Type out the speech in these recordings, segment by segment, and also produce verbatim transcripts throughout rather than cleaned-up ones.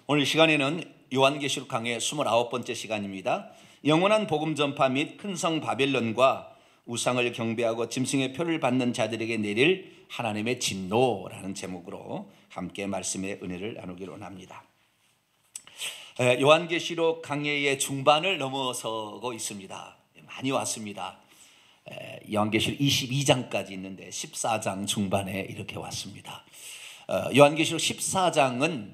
오늘 시간에는 요한계시록 강의 이십구 번째 시간입니다. 영원한 복음 전파 및 큰 성 바벨론과 우상을 경배하고 짐승의 표를 받는 자들에게 내릴 하나님의 진노라는 제목으로 함께 말씀의 은혜를 나누기로 합니다. 요한계시록 강의의 중반을 넘어서고 있습니다. 많이 왔습니다. 요한계시록 이십이 장까지 있는데 십사 장 중반에 이렇게 왔습니다. 요한계시록 십사 장은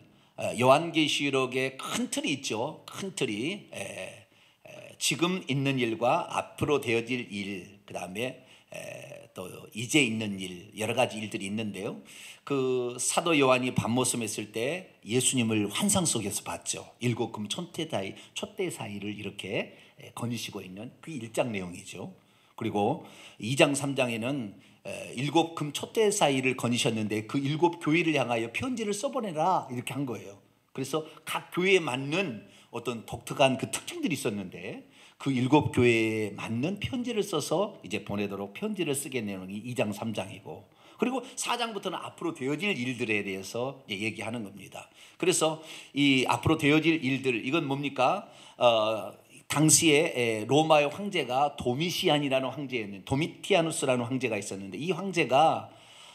요한계시록의 큰 틀이 있죠. 큰 틀이 에, 에, 지금 있는 일과 앞으로 되어질 일, 그 다음에 또 이제 있는 일, 여러 가지 일들이 있는데요. 그 사도 요한이 밤모섬 했을 때 예수님을 환상 속에서 봤죠. 일곱 금 촛대 사이, 촛대 사이를 이렇게 거니시고 있는 그 일 장 내용이죠. 그리고 이 장 삼 장에는 일곱 금 촛대 사이를 거니셨는데 그 일곱 교회를 향하여 편지를 써보내라 이렇게 한 거예요. 그래서 각 교회에 맞는 어떤 독특한 그 특징들이 있었는데 그 일곱 교회에 맞는 편지를 써서 이제 보내도록 편지를 쓰게 내용이 이 장 삼 장이고, 그리고 사 장부터는 앞으로 되어질 일들에 대해서 얘기하는 겁니다. 그래서 이 앞으로 되어질 일들, 이건 뭡니까? 어, 당시에 로마의 황제가 도미시안이라는 황제였는데, 도미티아누스라는 황제가 있었는데, 이 황제가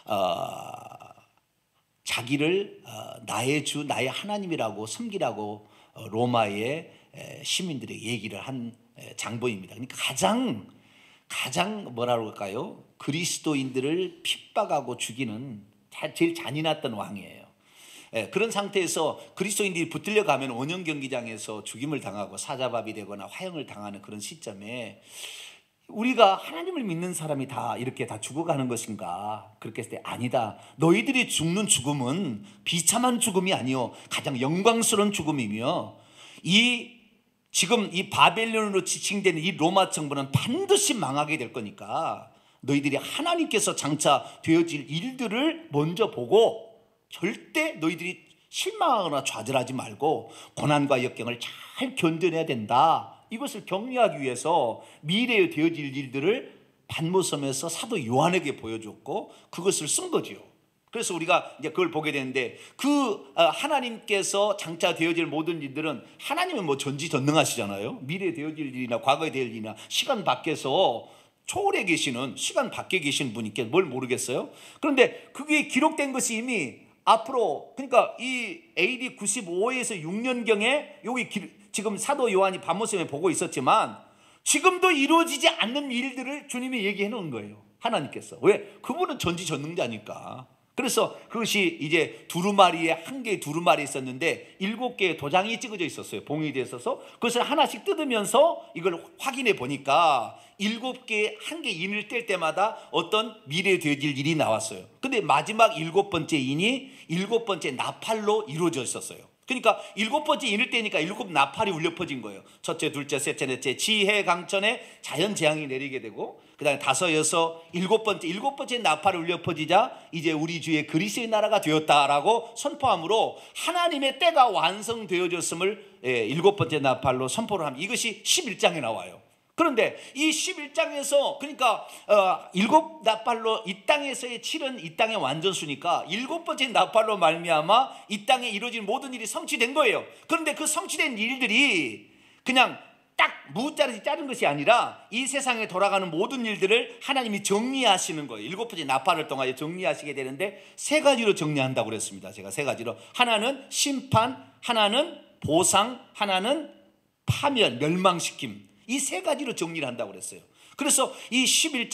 어, 자기를 어, 나의 주, 나의 하나님이라고 섬기라고 어, 로마의 시민들에게 얘기를 한 장본입니다. 그러니까 가장 가장 뭐라고 할까요? 그리스도인들을 핍박하고 죽이는 제일 잔인했던 왕이에요. 예, 그런 상태에서 그리스도인들이 붙들려 가면 원형 경기장에서 죽임을 당하고 사자밥이 되거나 화형을 당하는 그런 시점에 우리가 하나님을 믿는 사람이 다 이렇게 다 죽어가는 것인가? 그렇게 했을 때 아니다. 너희들이 죽는 죽음은 비참한 죽음이 아니요 가장 영광스러운 죽음이며, 이 지금 이 바벨론으로 지칭되는 이 로마 정부는 반드시 망하게 될 거니까 너희들이 하나님께서 장차 되어질 일들을 먼저 보고 절대 너희들이 실망하거나 좌절하지 말고 고난과 역경을 잘 견뎌내야 된다. 이것을 격려하기 위해서 미래에 되어질 일들을 밤모섬에서 사도 요한에게 보여줬고 그것을 쓴 거지요. 그래서 우리가 이제 그걸 보게 되는데, 그 하나님께서 장차 되어질 모든 일들은 하나님은 뭐 전지전능하시잖아요. 미래에 되어질 일이나 과거에 될 일이나 시간 밖에서 초월해 계시는, 시간 밖에 계신 분이께 뭘 모르겠어요. 그런데 그게 기록된 것이 이미 앞으로, 그러니까 이 에이디 구십오에서 육 년경에 여기 기, 지금 사도 요한이 밤모섬에 보고 있었지만 지금도 이루어지지 않는 일들을 주님이 얘기해 놓은 거예요. 하나님께서. 왜? 그분은 전지전능자니까. 그래서 그것이 이제 두루마리에 한 개의 두루마리 있었는데 일곱 개의 도장이 찍어져 있었어요. 봉이 되어 있어서 그것을 하나씩 뜯으면서 이걸 확인해 보니까 일곱 개의 한 개 인을 뗄 때마다 어떤 미래에 되어질 일이 나왔어요. 근데 마지막 일곱 번째 인이 일곱 번째 나팔로 이루어져 있었어요. 그러니까 일곱 번째 인을 떼니까 일곱 나팔이 울려 퍼진 거예요. 첫째, 둘째, 셋째, 넷째 지혜 강천에 자연 재앙이 내리게 되고, 그 다음에 다섯, 여섯, 일곱 번째 일곱 번째 나팔이 울려 퍼지자 이제 우리 주의 그리스도의 나라가 되었다라고 선포함으로 하나님의 때가 완성되어졌음을 예, 일곱 번째 나팔로 선포를 합니다. 이것이 십일 장에 나와요. 그런데 이 십일 장에서 그러니까 어, 일곱 나팔로 이 땅에서의 칠은 이 땅의 완전수니까 일곱 번째 나팔로 말미암아 이 땅에 이루어진 모든 일이 성취된 거예요. 그런데 그 성취된 일들이 그냥 딱 무자르지 자른 것이 아니라 이 세상에 돌아가는 모든 일들을 하나님이 정리하시는 거예요. 일곱 번째 나팔을 통하여 정리하시게 되는데 세 가지로 정리한다고 그랬습니다. 제가 세 가지로. 하나는 심판, 하나는 보상, 하나는 파멸, 멸망시킴. 이 세 가지로 정리를 한다고 그랬어요. 그래서 이 십일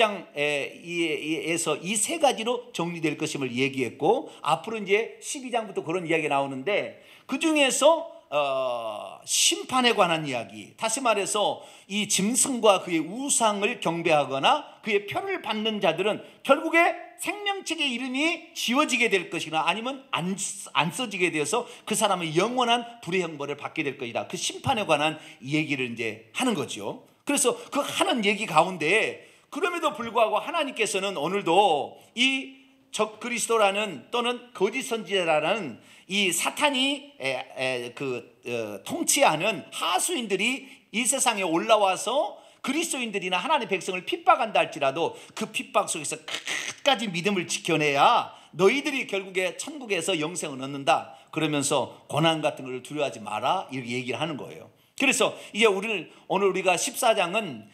장에서 이 세 가지로 정리될 것임을 얘기했고, 앞으로 이제 십이 장부터 그런 이야기가 나오는데 그 중에서 어, 심판에 관한 이야기, 다시 말해서 이 짐승과 그의 우상을 경배하거나 그의 표를 받는 자들은 결국에 생명책의 이름이 지워지게 될 것이나 아니면 안, 안 써지게 되어서 그 사람은 영원한 불의 형벌을 받게 될 것이다. 그 심판에 관한 얘기를 이제 하는 거죠. 그래서 그 하는 얘기 가운데 그럼에도 불구하고 하나님께서는 오늘도 이 적그리스도라는 또는 거짓 선지자라는 이 사탄이 에, 에, 그 어, 통치하는 하수인들이 이 세상에 올라와서 그리스도인들이나 하나님의 백성을 핍박한다 할지라도 그 핍박 속에서 끝까지 믿음을 지켜내야 너희들이 결국에 천국에서 영생을 얻는다. 그러면서 고난 같은 걸 두려워하지 마라 이렇게 얘기를 하는 거예요. 그래서 이제 우리는 오늘 우리가 십사 장은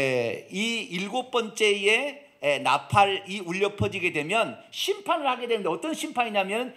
이 일곱 번째의 나팔이 울려 퍼지게 되면 심판을 하게 되는데, 어떤 심판이냐면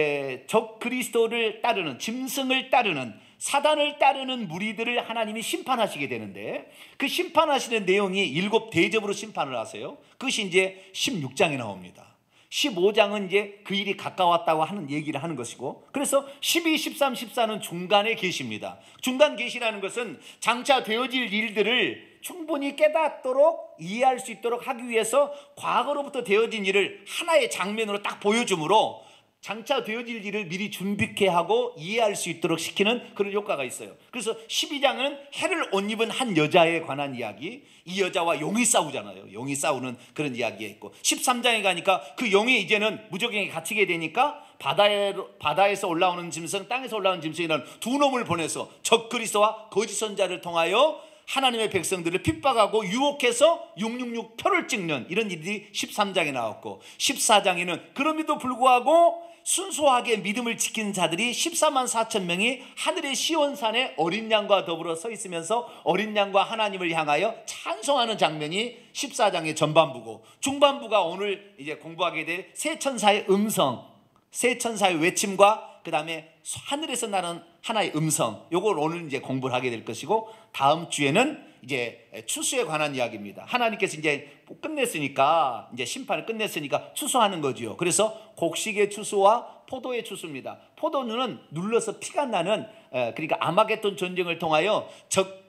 적 그리스도를 따르는, 짐승을 따르는, 사단을 따르는 무리들을 하나님이 심판하시게 되는데, 그 심판하시는 내용이 일곱 대접으로 심판을 하세요. 그것이 이제 십육 장에 나옵니다. 십오 장은 이제 그 일이 가까웠다고 하는 얘기를 하는 것이고, 그래서 십이, 십삼, 십사는 중간에 계십니다. 중간 계시라는 것은 장차 되어질 일들을 충분히 깨닫도록 이해할 수 있도록 하기 위해서 과거로부터 되어진 일을 하나의 장면으로 딱 보여주므로 장차 되어질 일을 미리 준비케 하고 이해할 수 있도록 시키는 그런 효과가 있어요. 그래서 십이 장은 해를 옷 입은 한 여자에 관한 이야기, 이 여자와 용이 싸우잖아요. 용이 싸우는 그런 이야기가 있고, 십삼 장에 가니까 그 용이 이제는 무적행에 갇히게 되니까 바다에, 바다에서 올라오는 짐승, 땅에서 올라오는 짐승이라는 두 놈을 보내서 적 그리스도와 거짓 선자를 통하여 하나님의 백성들을 핍박하고 유혹해서 육육육 표를 찍는 이런 일이 십삼 장에 나왔고, 십사 장에는 그럼에도 불구하고 순수하게 믿음을 지킨 자들이 십사만 사천 명이 하늘의 시온산에 어린 양과 더불어 서 있으면서 어린 양과 하나님을 향하여 찬송하는 장면이 십사 장의 전반부고, 중반부가 오늘 이제 공부하게 될 새 천사의 음성, 새 천사의 외침과 그 다음에 하늘에서 나는 하나의 음성, 요걸 오늘 이제 공부를 하게 될 것이고, 다음 주에는 이제 추수에 관한 이야기입니다. 하나님께서 이제 끝냈으니까, 이제 심판을 끝냈으니까 추수하는 거지요. 그래서 곡식의 추수와 포도의 추수입니다. 포도는 눌러서 피가 나는, 그러니까 아마겟돈 전쟁을 통하여 적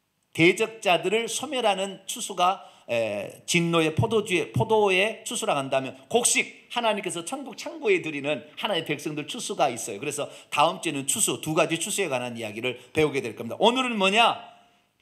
대적자들을 소멸하는 추수가 진노의 포도주의, 포도의 추수라고 한다면, 곡식, 하나님께서 천국 창고에 드리는 하나의 백성들 추수가 있어요. 그래서 다음 주에는 추수, 두 가지 추수에 관한 이야기를 배우게 될 겁니다. 오늘은 뭐냐?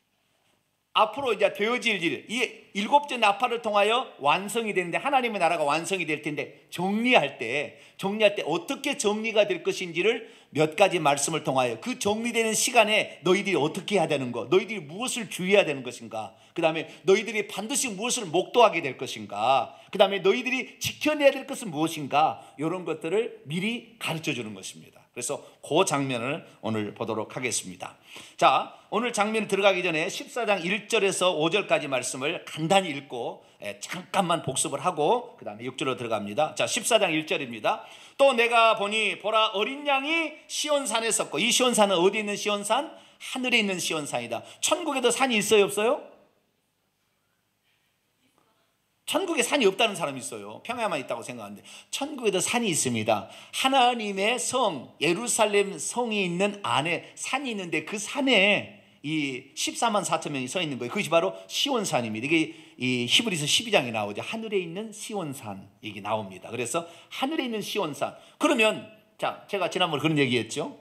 앞으로 이제 되어질 일, 이 일곱째 나팔을 통하여 완성이 되는데, 하나님의 나라가 완성이 될 텐데, 정리할 때, 정리할 때 어떻게 정리가 될 것인지를 몇 가지 말씀을 통하여 그 정리되는 시간에 너희들이 어떻게 해야 되는 거, 너희들이 무엇을 주의해야 되는 것인가, 그 다음에 너희들이 반드시 무엇을 목도하게 될 것인가, 그 다음에 너희들이 지켜내야 될 것은 무엇인가, 이런 것들을 미리 가르쳐 주는 것입니다. 그래서 그 장면을 오늘 보도록 하겠습니다. 자, 오늘 장면 들어가기 전에 십사 장 일 절에서 오 절까지 말씀을 간단히 읽고 잠깐만 복습을 하고 그 다음에 육 절로 들어갑니다. 자, 십사 장 일 절입니다. 또 내가 보니 보라, 어린 양이 시온산에 섰고, 이 시온산은 어디 있는 시온산? 하늘에 있는 시온산이다. 천국에도 산이 있어요, 없어요? 천국에 산이 없다는 사람이 있어요. 평야만 있다고 생각하는데 천국에도 산이 있습니다. 하나님의 성, 예루살렘 성이 있는 안에 산이 있는데, 그 산에 이 십사만 사천 명이 서 있는 거예요. 그것이 바로 시온산입니다. 이게 이 히브리서 십이 장에 나오죠. 하늘에 있는 시온산 이게 나옵니다. 그래서 하늘에 있는 시온산. 그러면 자, 제가 지난번에 그런 얘기했죠.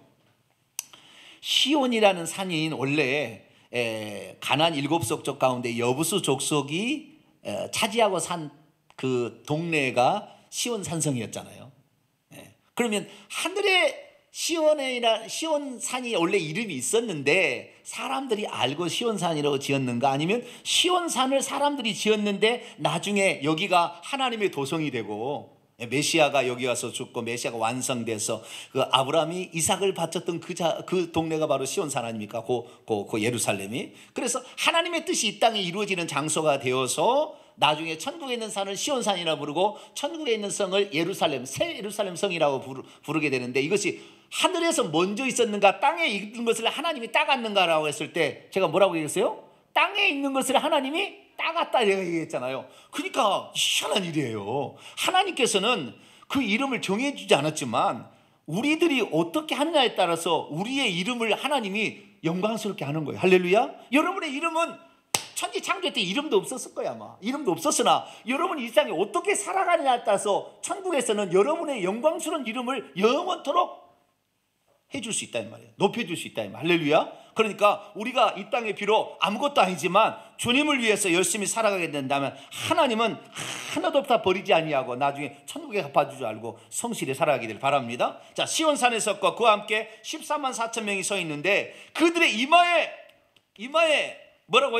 시온이라는 산이 원래 에, 가나안 일곱 족속 가운데 여부수 족속이 에, 차지하고 산 그 동네가 시온 산성이었잖아요. 예. 그러면 하늘에 시온이나 시온산이 원래 이름이 있었는데 사람들이 알고 시온산이라고 지었는가, 아니면 시온산을 사람들이 지었는데 나중에 여기가 하나님의 도성이 되고 메시아가 여기 와서 죽고 메시아가 완성돼서 그 아브라함이 이삭을 바쳤던 그, 자, 그 동네가 바로 시온산 아닙니까? 그, 그, 그 예루살렘이. 그래서 하나님의 뜻이 이 땅에 이루어지는 장소가 되어서 나중에 천국에 있는 산을 시온산이라 부르고 천국에 있는 성을 예루살렘, 새 예루살렘 성이라고 부르, 부르게 되는데, 이것이 하늘에서 먼저 있었는가, 땅에 있는 것을 하나님이 따갔는가라고 했을 때 제가 뭐라고 얘기했어요? 땅에 있는 것을 하나님이 따갔다 내가 얘기했잖아요. 그러니까 희한한 일이에요. 하나님께서는 그 이름을 정해주지 않았지만 우리들이 어떻게 하느냐에 따라서 우리의 이름을 하나님이 영광스럽게 하는 거예요. 할렐루야. 여러분의 이름은 천지 창조 때 이름도 없었을 거야 아마. 이름도 없었으나 여러분 일상에 어떻게 살아가느냐에 따라서 천국에서는 여러분의 영광스러운 이름을 영원토록 해줄 수 있다 이 말이에요. 높여줄 수 있다 이 말이에요. 할렐루야. 그러니까 우리가 이 땅에 비록 아무것도 아니지만 주님을 위해서 열심히 살아가게 된다면 하나님은 하나도 없다 버리지 아니하고 나중에 천국에 갚아줄 줄 알고 성실히 살아가기를 바랍니다. 자, 시온산에 섰고 그와 함께 십사만 사천 명이 서 있는데 그들의 이마에 이마에 뭐라고요?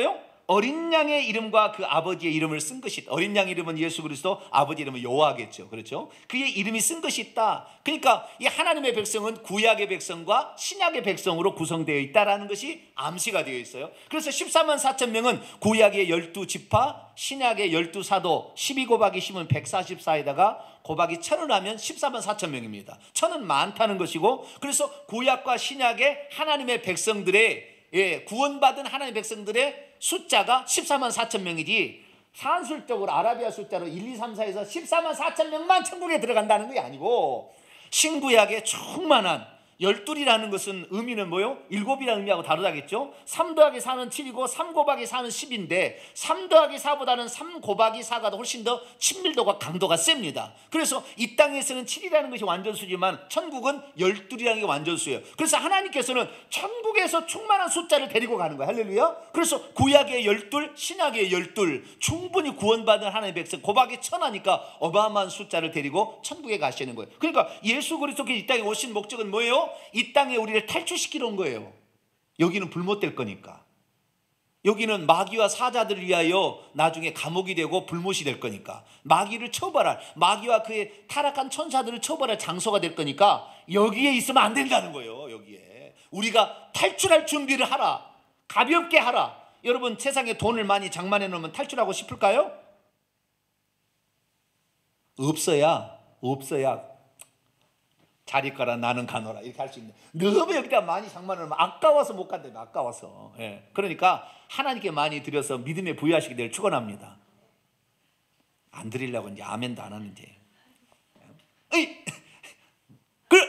어린 양의 이름과 그 아버지의 이름을 쓴 것이 있다. 어린 양 이름은 예수 그리스도, 아버지 이름은 여호와겠죠. 그렇죠? 그의 이름이 쓴 것이 있다. 그러니까 이 하나님의 백성은 구약의 백성과 신약의 백성으로 구성되어 있다라는 것이 암시가 되어 있어요. 그래서 십사만 사천 명은 구약의 열두 지파, 신약의 열두 사도, 십이 곱하기 십은 백사십사에다가 곱하기 천을 하면 십사만 사천 명입니다. 천은 많다는 것이고, 그래서 구약과 신약의 하나님의 백성들의, 예, 구원받은 하나님의 백성들의 숫자가 십사만 사천 명이지, 산술적으로 아라비아 숫자로 일, 이, 삼, 사에서 십사만 사천 명만 천국에 들어간다는 게 아니고, 신구약의 충만한 열둘이라는 것은 의미는 뭐요? 일곱이라는 의미하고 다르다겠죠? 삼 더하기 사는 칠이고 삼 곱하기 사는 십인데 삼 더하기 사보다는 삼 곱하기 사가 훨씬 더 친밀도가 강도가 셉니다. 그래서 이 땅에서는 칠이라는 것이 완전수지만 천국은 열둘이라는 게 완전수예요. 그래서 하나님께서는 천국에서 충만한 숫자를 데리고 가는 거예요. 할렐루야. 그래서 구약의 열둘, 신약의 열둘, 충분히 구원받은 하나님의 백성 곱하기 천하니까 어마어마한 숫자를 데리고 천국에 가시는 거예요. 그러니까 예수 그리스도께서 이 땅에 오신 목적은 뭐예요? 이 땅에 우리를 탈출시키러 온 거예요. 여기는 불못될 거니까. 여기는 마귀와 사자들을 위하여 나중에 감옥이 되고 불못이 될 거니까. 마귀를 처벌할, 마귀와 그의 타락한 천사들을 처벌할 장소가 될 거니까 여기에 있으면 안 된다는 거예요. 여기에 우리가 탈출할 준비를 하라. 가볍게 하라. 여러분, 세상에 돈을 많이 장만해 놓으면 탈출하고 싶을까요? 없어야 없어야 자리 가라 나는 가노라 이렇게 할 수 있는. 너무 여기다 많이 장만을 하면 아까워서 못 간다며. 아까워서. 예. 그러니까 하나님께 많이 드려서 믿음에 부여하시게 되길 축원합니다. 안 드리려고 이제 아멘도 안 하는데. 에이, 그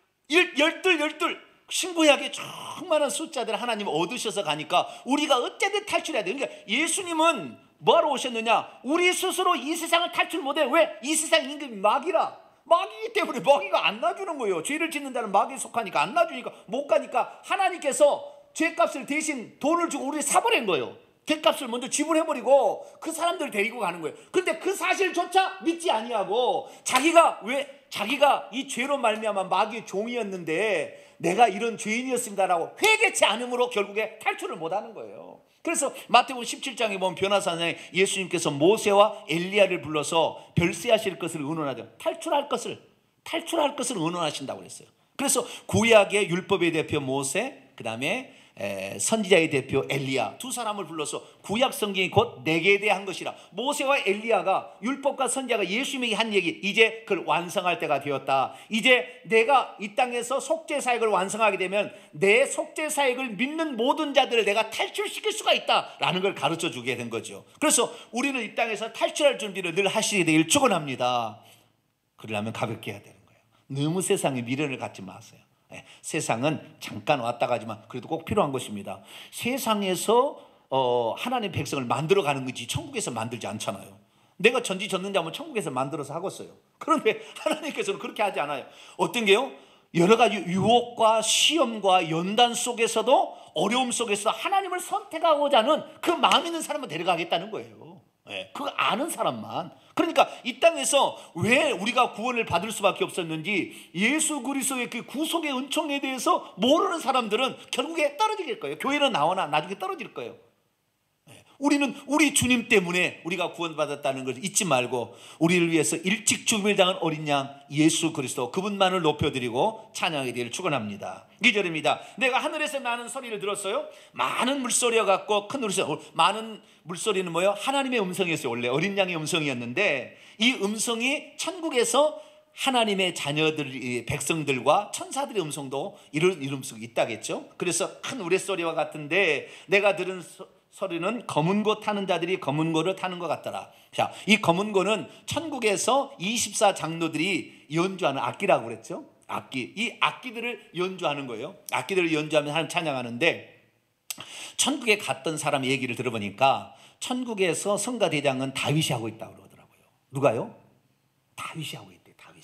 열둘 열둘 신구약의 충만한 숫자들 하나님 얻으셔서 가니까 우리가 어쨌든 탈출해야 돼. 그러니까 예수님은 뭐하러 오셨느냐? 우리 스스로 이 세상을 탈출 못해. 왜? 이 세상 임금이 마귀라. 마귀이기 때문에 마귀가 안 놔주는 거예요. 죄를 짓는 자는 마귀에 속하니까 안 놔주니까 못 가니까 하나님께서 죄값을 대신 돈을 주고 우리를 사버린 거예요. 죄값을 먼저 지불해버리고 그 사람들을 데리고 가는 거예요. 그런데 그 사실조차 믿지 아니하고 자기가 왜 자기가 이 죄로 말미암아 마귀의 종이었는데 내가 이런 죄인이었습니다라고 회개치 않음으로 결국에 탈출을 못하는 거예요. 그래서 마태복음 십칠 장에 보면 변화사장에 예수님께서 모세와 엘리야를 불러서 별세하실 것을 의논하죠. 탈출할 것을 탈출할 것을 의논하신다고 그랬어요. 그래서 구약의 율법의 대표 모세, 그 다음에 선지자의 대표 엘리야 두 사람을 불러서 구약 성경이 곧 내게 대한 것이라. 모세와 엘리야가 율법과 선지자가 예수님에게 한 얘기, 이제 그걸 완성할 때가 되었다. 이제 내가 이 땅에서 속죄 사역을 완성하게 되면 내 속죄 사역을 믿는 모든 자들을 내가 탈출시킬 수가 있다라는 걸 가르쳐 주게 된 거죠. 그래서 우리는 이 땅에서 탈출할 준비를 늘 하시게 되길 축원합니다. 그러려면 가볍게 해야 되는 거예요. 너무 세상에 미련을 갖지 마세요. 네, 세상은 잠깐 왔다 가지만 그래도 꼭 필요한 것입니다. 세상에서 어, 하나님 백성을 만들어가는 거지 천국에서 만들지 않잖아요. 내가 전지전능자면 천국에서 만들어서 하겠어요. 그런데 하나님께서는 그렇게 하지 않아요. 어떤 게요? 여러 가지 유혹과 시험과 연단 속에서도 어려움 속에서 하나님을 선택하고자 하는 그 마음 있는 사람만 데려가겠다는 거예요. 네, 그거 아는 사람만. 그러니까 이 땅에서 왜 우리가 구원을 받을 수밖에 없었는지 예수 그리스도의 그 구속의 은총에 대해서 모르는 사람들은 결국에 떨어질 거예요. 교회는 나오나 나중에 떨어질 거예요. 우리는 우리 주님 때문에 우리가 구원받았다는 것을 잊지 말고 우리를 위해서 일찍 죽음을 당한 어린 양 예수 그리스도 그분만을 높여드리고 찬양하게 되기를 축원합니다. 이 절입니다. 내가 하늘에서 나는 소리를 들었어요. 많은 물소리가 같고 큰 물소리. 많은 물소리는 뭐예요? 하나님의 음성이었어요. 원래 어린 양의 음성이었는데 이 음성이 천국에서 하나님의 자녀들, 백성들과 천사들의 음성도 이런 음성이 있다겠죠. 그래서 큰 우레소리와 같은데 내가 들은 소, 소리는 검은 고 타는 자들이 검은 고를 타는 것 같더라. 자, 이 검은 고는 천국에서 이십사 장로들이 연주하는 악기라고 그랬죠. 악기. 이 악기들을 연주하는 거예요. 악기들을 연주하면 하나님 찬양하는데 천국에 갔던 사람 얘기를 들어보니까 천국에서 성가대장은 다윗이 하고 있다고 그러더라고요. 누가요? 다윗이 하고 있대요. 다윗이.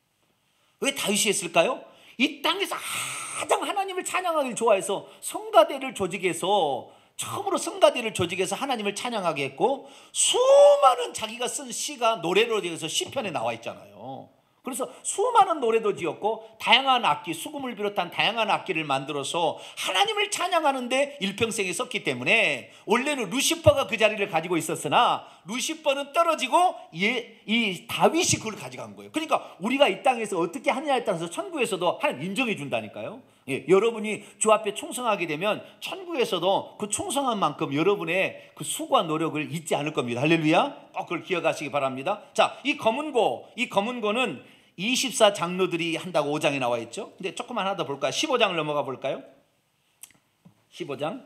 왜 다윗이 했을까요? 이 땅에서 가장 하나님을 찬양하기를 좋아해서 성가대를 조직해서 처음으로 성가대를 조직해서 하나님을 찬양하게 했고 수많은 자기가 쓴 시가 노래로 되어서 시편에 나와 있잖아요. 그래서 수많은 노래도 지었고 다양한 악기, 수금을 비롯한 다양한 악기를 만들어서 하나님을 찬양하는데 일평생에 썼기 때문에 원래는 루시퍼가 그 자리를 가지고 있었으나 루시퍼는 떨어지고 예, 이 다윗이 그걸 가져간 거예요. 그러니까 우리가 이 땅에서 어떻게 하느냐에 따라서 천국에서도 하나님 인정해 준다니까요. 예, 여러분이 주 앞에 충성하게 되면 천국에서도 그 충성한 만큼 여러분의 그 수고와 노력을 잊지 않을 겁니다. 할렐루야. 꼭 그걸 기억하시기 바랍니다. 자, 이 검은고, 이 검은고는 이십사 장로들이 한다고 오 장에 나와 있죠. 근데 조금만 하나 더 볼까요? 십오 장을 넘어가 볼까요? 십오 장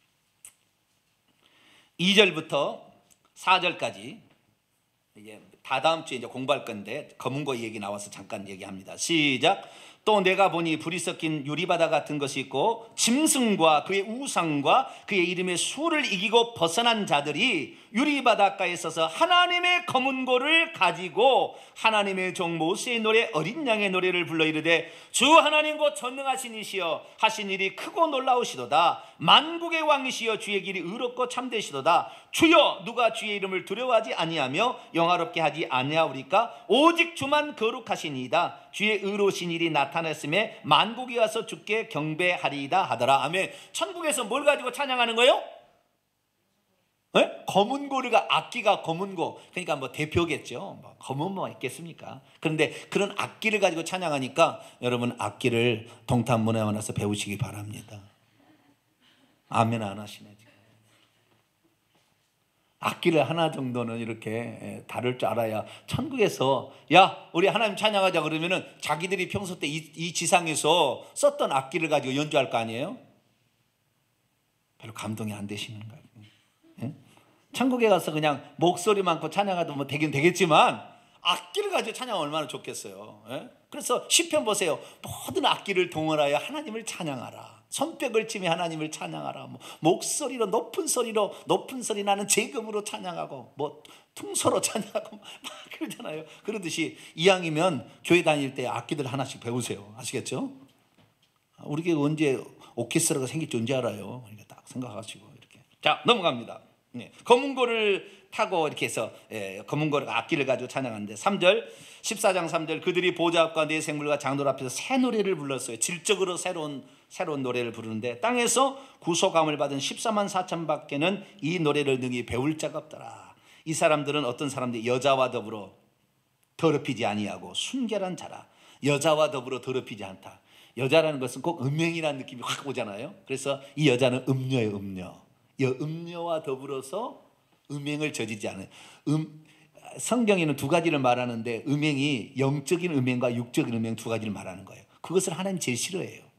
이 절부터 사 절까지 이제 다 다음 주에 이제 공부할 건데 검은고 얘기 나와서 잠깐 얘기합니다. 시작. 또 내가 보니 불이 섞인 유리바다 같은 것이 있고 짐승과 그의 우상과 그의 이름의 수를 이기고 벗어난 자들이 유리바닷가에 서서 하나님의 검은고를 가지고 하나님의 종 모세의 노래 어린 양의 노래를 불러 이르되 주 하나님 곧 전능하신 이시여 하신 일이 크고 놀라우시도다. 만국의 왕이시여 주의 길이 의롭고 참되시도다. 주여 누가 주의 이름을 두려워하지 아니하며 영화롭게 하지 아니하오리까? 오직 주만 거룩하시니이다. 주의 의로우신 일이 나타났음에 만국이 와서 주께 경배하리이다 하더라. 아멘. 천국에서 뭘 가지고 찬양하는 거예요? 네? 검은고가 악기가 검은고, 그러니까 뭐 대표겠죠. 뭐 검은 뭐 있겠습니까? 그런데 그런 악기를 가지고 찬양하니까 여러분 악기를 동탄문에 와서 배우시기 바랍니다. 아멘 안 하시네. 악기를 하나 정도는 이렇게 다룰 줄 알아야 천국에서 야 우리 하나님 찬양하자 그러면은 자기들이 평소 때 이 이 지상에서 썼던 악기를 가지고 연주할 거 아니에요? 별로 감동이 안 되시는 거예요. 예? 천국에 가서 그냥 목소리 많고 찬양하도 뭐 되긴 되겠지만 악기를 가지고 찬양하면 얼마나 좋겠어요. 예? 그래서 시편 보세요. 모든 악기를 동원하여 하나님을 찬양하라. 손뼉을 치며 하나님을 찬양하라. 뭐 목소리로 높은 소리로 높은 소리 나는 재금으로 찬양하고 뭐 퉁소로 찬양하고 막 그러잖아요. 그러듯이 이왕이면 교회 다닐 때 악기들 하나씩 배우세요. 아시겠죠? 우리 교회 언제 오케스트라가 생길지 언제 알아요? 그러니까 딱 생각하시고 이렇게. 자 넘어갑니다. 네. 검은고를 타고 이렇게 해서 예, 검은고를 악기를 가지고 찬양하는데 삼 절 십사 장 삼 절 그들이 보좌 앞과 네 생물과 장돌 앞에서 새 노래를 불렀어요. 질적으로 새로운 새로운 노래를 부르는데 땅에서 구속함을 받은 십사만 사천 밖에는 이 노래를 능히 배울 자가 없더라. 이 사람들은 어떤 사람들이 여자와 더불어 더럽히지 아니하고 순결한 자라. 여자와 더불어 더럽히지 않다. 여자라는 것은 꼭 음행이라는 느낌이 확 오잖아요. 그래서 이 여자는 음녀예요. 음녀. 여 음녀와 더불어서 음행을 저지지 않아요. 음, 성경에는 두 가지를 말하는데 음행이 영적인 음행과 육적인 음행 두 가지를 말하는 거예요. 그것을 하나님 제일 싫어해요.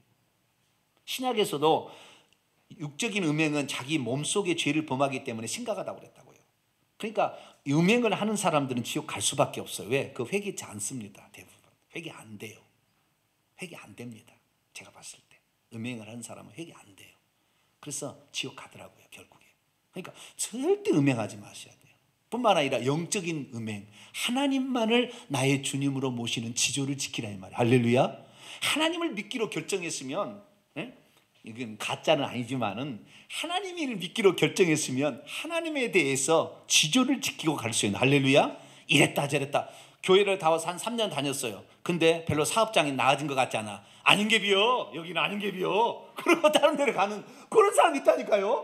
신약에서도 육적인 음행은 자기 몸속의 죄를 범하기 때문에 심각하다고 그랬다고요. 그러니까 음행을 하는 사람들은 지옥 갈 수밖에 없어요. 왜? 그 회개치 않습니다. 대부분 회개 안 돼요. 회개 안 됩니다. 제가 봤을 때 음행을 하는 사람은 회개 안 돼요. 그래서 지옥 가더라고요. 결국에. 그러니까 절대 음행하지 마셔야 돼요. 뿐만 아니라 영적인 음행, 하나님만을 나의 주님으로 모시는 지조를 지키라 이 말이에요. 할렐루야. 하나님을 믿기로 결정했으면, 예? 이건 가짜는 아니지만은 하나님을 믿기로 결정했으면 하나님에 대해서 지조를 지키고 갈 수 있는. 할렐루야. 이랬다 저랬다. 교회를 다와서 한 삼 년 다녔어요. 근데 별로 사업장이 나아진 것 같지 않아. 아닌 게 비어. 여기는 아닌 게 비어. 그러고 다른 데를 가는 그런 사람이 있다니까요.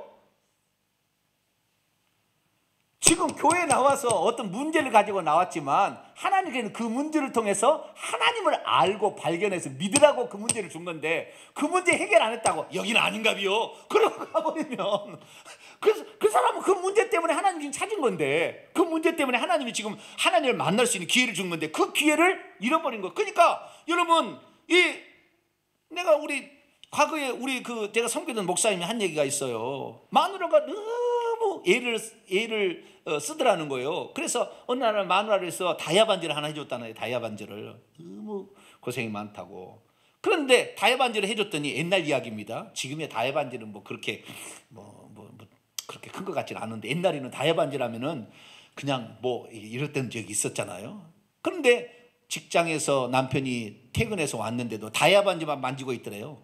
지금 교회에 나와서 어떤 문제를 가지고 나왔지만 하나님께는 그 문제를 통해서 하나님을 알고 발견해서 믿으라고 그 문제를 준 건데 그 문제 해결 안 했다고 여기는 아닌가비요. 그러고 가버리면 그, 그 사람은 그 문제 때문에 하나님 지금 찾은 건데 그 문제 때문에 하나님이 지금 하나님을 만날 수 있는 기회를 준 건데 그 기회를 잃어버린 거예요. 그러니까 여러분 이 내가 우리 과거에 우리 그 제가 섬기던 목사님이 한 얘기가 있어요. 마누라가 너무 애를 애를 어, 쓰더라는 거예요. 그래서 어느 날 마누라에서 다이아 반지를 하나 해줬다는 다이아 반지를 너무 고생이 많다고. 그런데 다이아 반지를 해줬더니 옛날 이야기입니다. 지금의 다이아 반지는 뭐 그렇게 뭐, 뭐, 뭐 그렇게 큰 것 같지는 않은데 옛날에는 다이아 반지라면은 그냥 뭐 이랬던 적이 있었잖아요. 그런데 직장에서 남편이 퇴근해서 왔는데도 다이아 반지만 만지고 있더래요.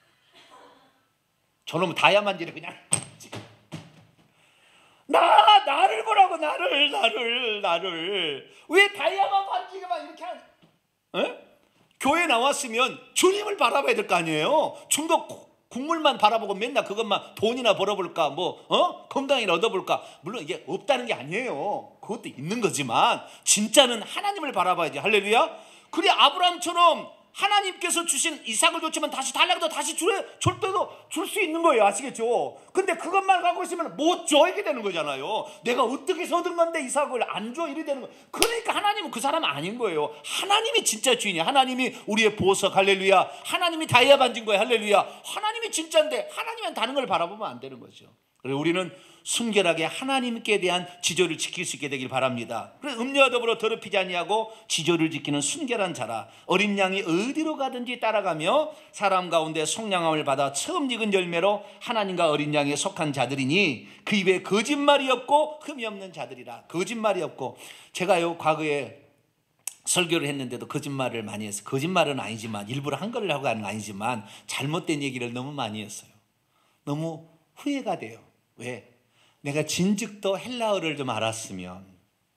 저놈은 다이아 반지를 그냥 나 나를 보라고 나를 나를 나를 왜 다이아만 반지만 이렇게 하는 에? 교회 나왔으면 주님을 바라봐야 될 거 아니에요. 중독 국물만 바라보고 맨날 그것만 돈이나 벌어볼까, 뭐 어? 건강이나 얻어볼까. 물론 이게 없다는 게 아니에요. 그것도 있는 거지만 진짜는 하나님을 바라봐야지. 할렐루야. 그래 아브라함처럼 하나님께서 주신 이삭을 줬지만 다시 달라고 해도 다시 줄, 줄 때도 줄 수 있는 거예요. 아시겠죠? 근데 그것만 갖고 있으면 못 줘 이렇게 되는 거잖아요. 내가 어떻게 해서 얻은 건데 이삭을 안 줘 이렇게 되는 거예요. 그러니까 하나님은 그 사람 아닌 거예요. 하나님이 진짜 주인이에요. 하나님이 우리의 보석. 할렐루야. 하나님이 다이아 반진 거예요. 할렐루야. 하나님이 진짜인데 하나님은 다른 걸 바라보면 안 되는 거죠. 그래서 우리는 순결하게 하나님께 대한 지조를 지킬 수 있게 되길 바랍니다. 그래서 음료와 더불어 더럽히지 아니하고 지조를 지키는 순결한 자라. 어린 양이 어디로 가든지 따라가며 사람 가운데 속량함을 받아 처음 익은 열매로 하나님과 어린 양에 속한 자들이니 그 입에 거짓말이 없고 흠이 없는 자들이라. 거짓말이 없고, 제가요 과거에 설교를 했는데도 거짓말을 많이 했어요. 거짓말은 아니지만 일부러 한 거를 하고 하는 건 아니지만 잘못된 얘기를 너무 많이 했어요. 너무 후회가 돼요. 왜? 내가 진즉도 헬라어를 좀 알았으면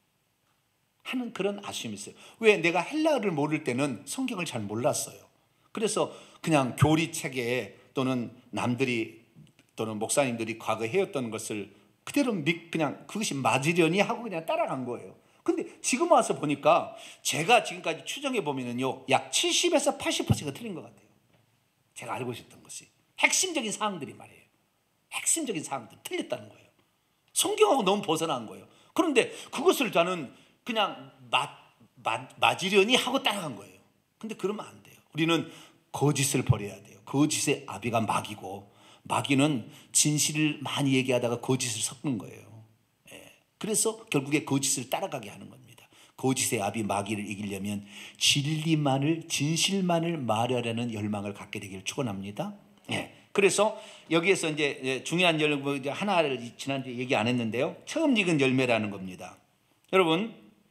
하는 그런 아쉬움이 있어요. 왜? 내가 헬라어를 모를 때는 성경을 잘 몰랐어요. 그래서 그냥 교리책에 또는 남들이 또는 목사님들이 과거에 해왔던 것을 그대로 믿, 그냥 그것이 맞으려니 하고 그냥 따라간 거예요. 근데 지금 와서 보니까 제가 지금까지 추정해 보면은요, 약 칠십에서 팔십 퍼센트가 틀린 것 같아요. 제가 알고 있었던 것이. 핵심적인 사항들이 말이에요. 핵심적인 사항들 틀렸다는 거예요. 성경하고 너무 벗어난 거예요. 그런데 그것을 저는 그냥 맞, 맞, 맞으려니 하고 따라간 거예요. 근데 그러면 안 돼요. 우리는 거짓을 버려야 돼요. 거짓의 아비가 마귀고, 마귀는 진실을 많이 얘기하다가 거짓을 섞는 거예요. 예. 그래서 결국에 거짓을 따라가게 하는 겁니다. 거짓의 아비 마귀를 이기려면 진리만을, 진실만을 말하려는 열망을 갖게 되기를 축원합니다. 예. 그래서 여기에서 이제 중요한 열매 하나를 지난주에 얘기 안 했는데요. 처음 익은 열매라는 겁니다. 여러분,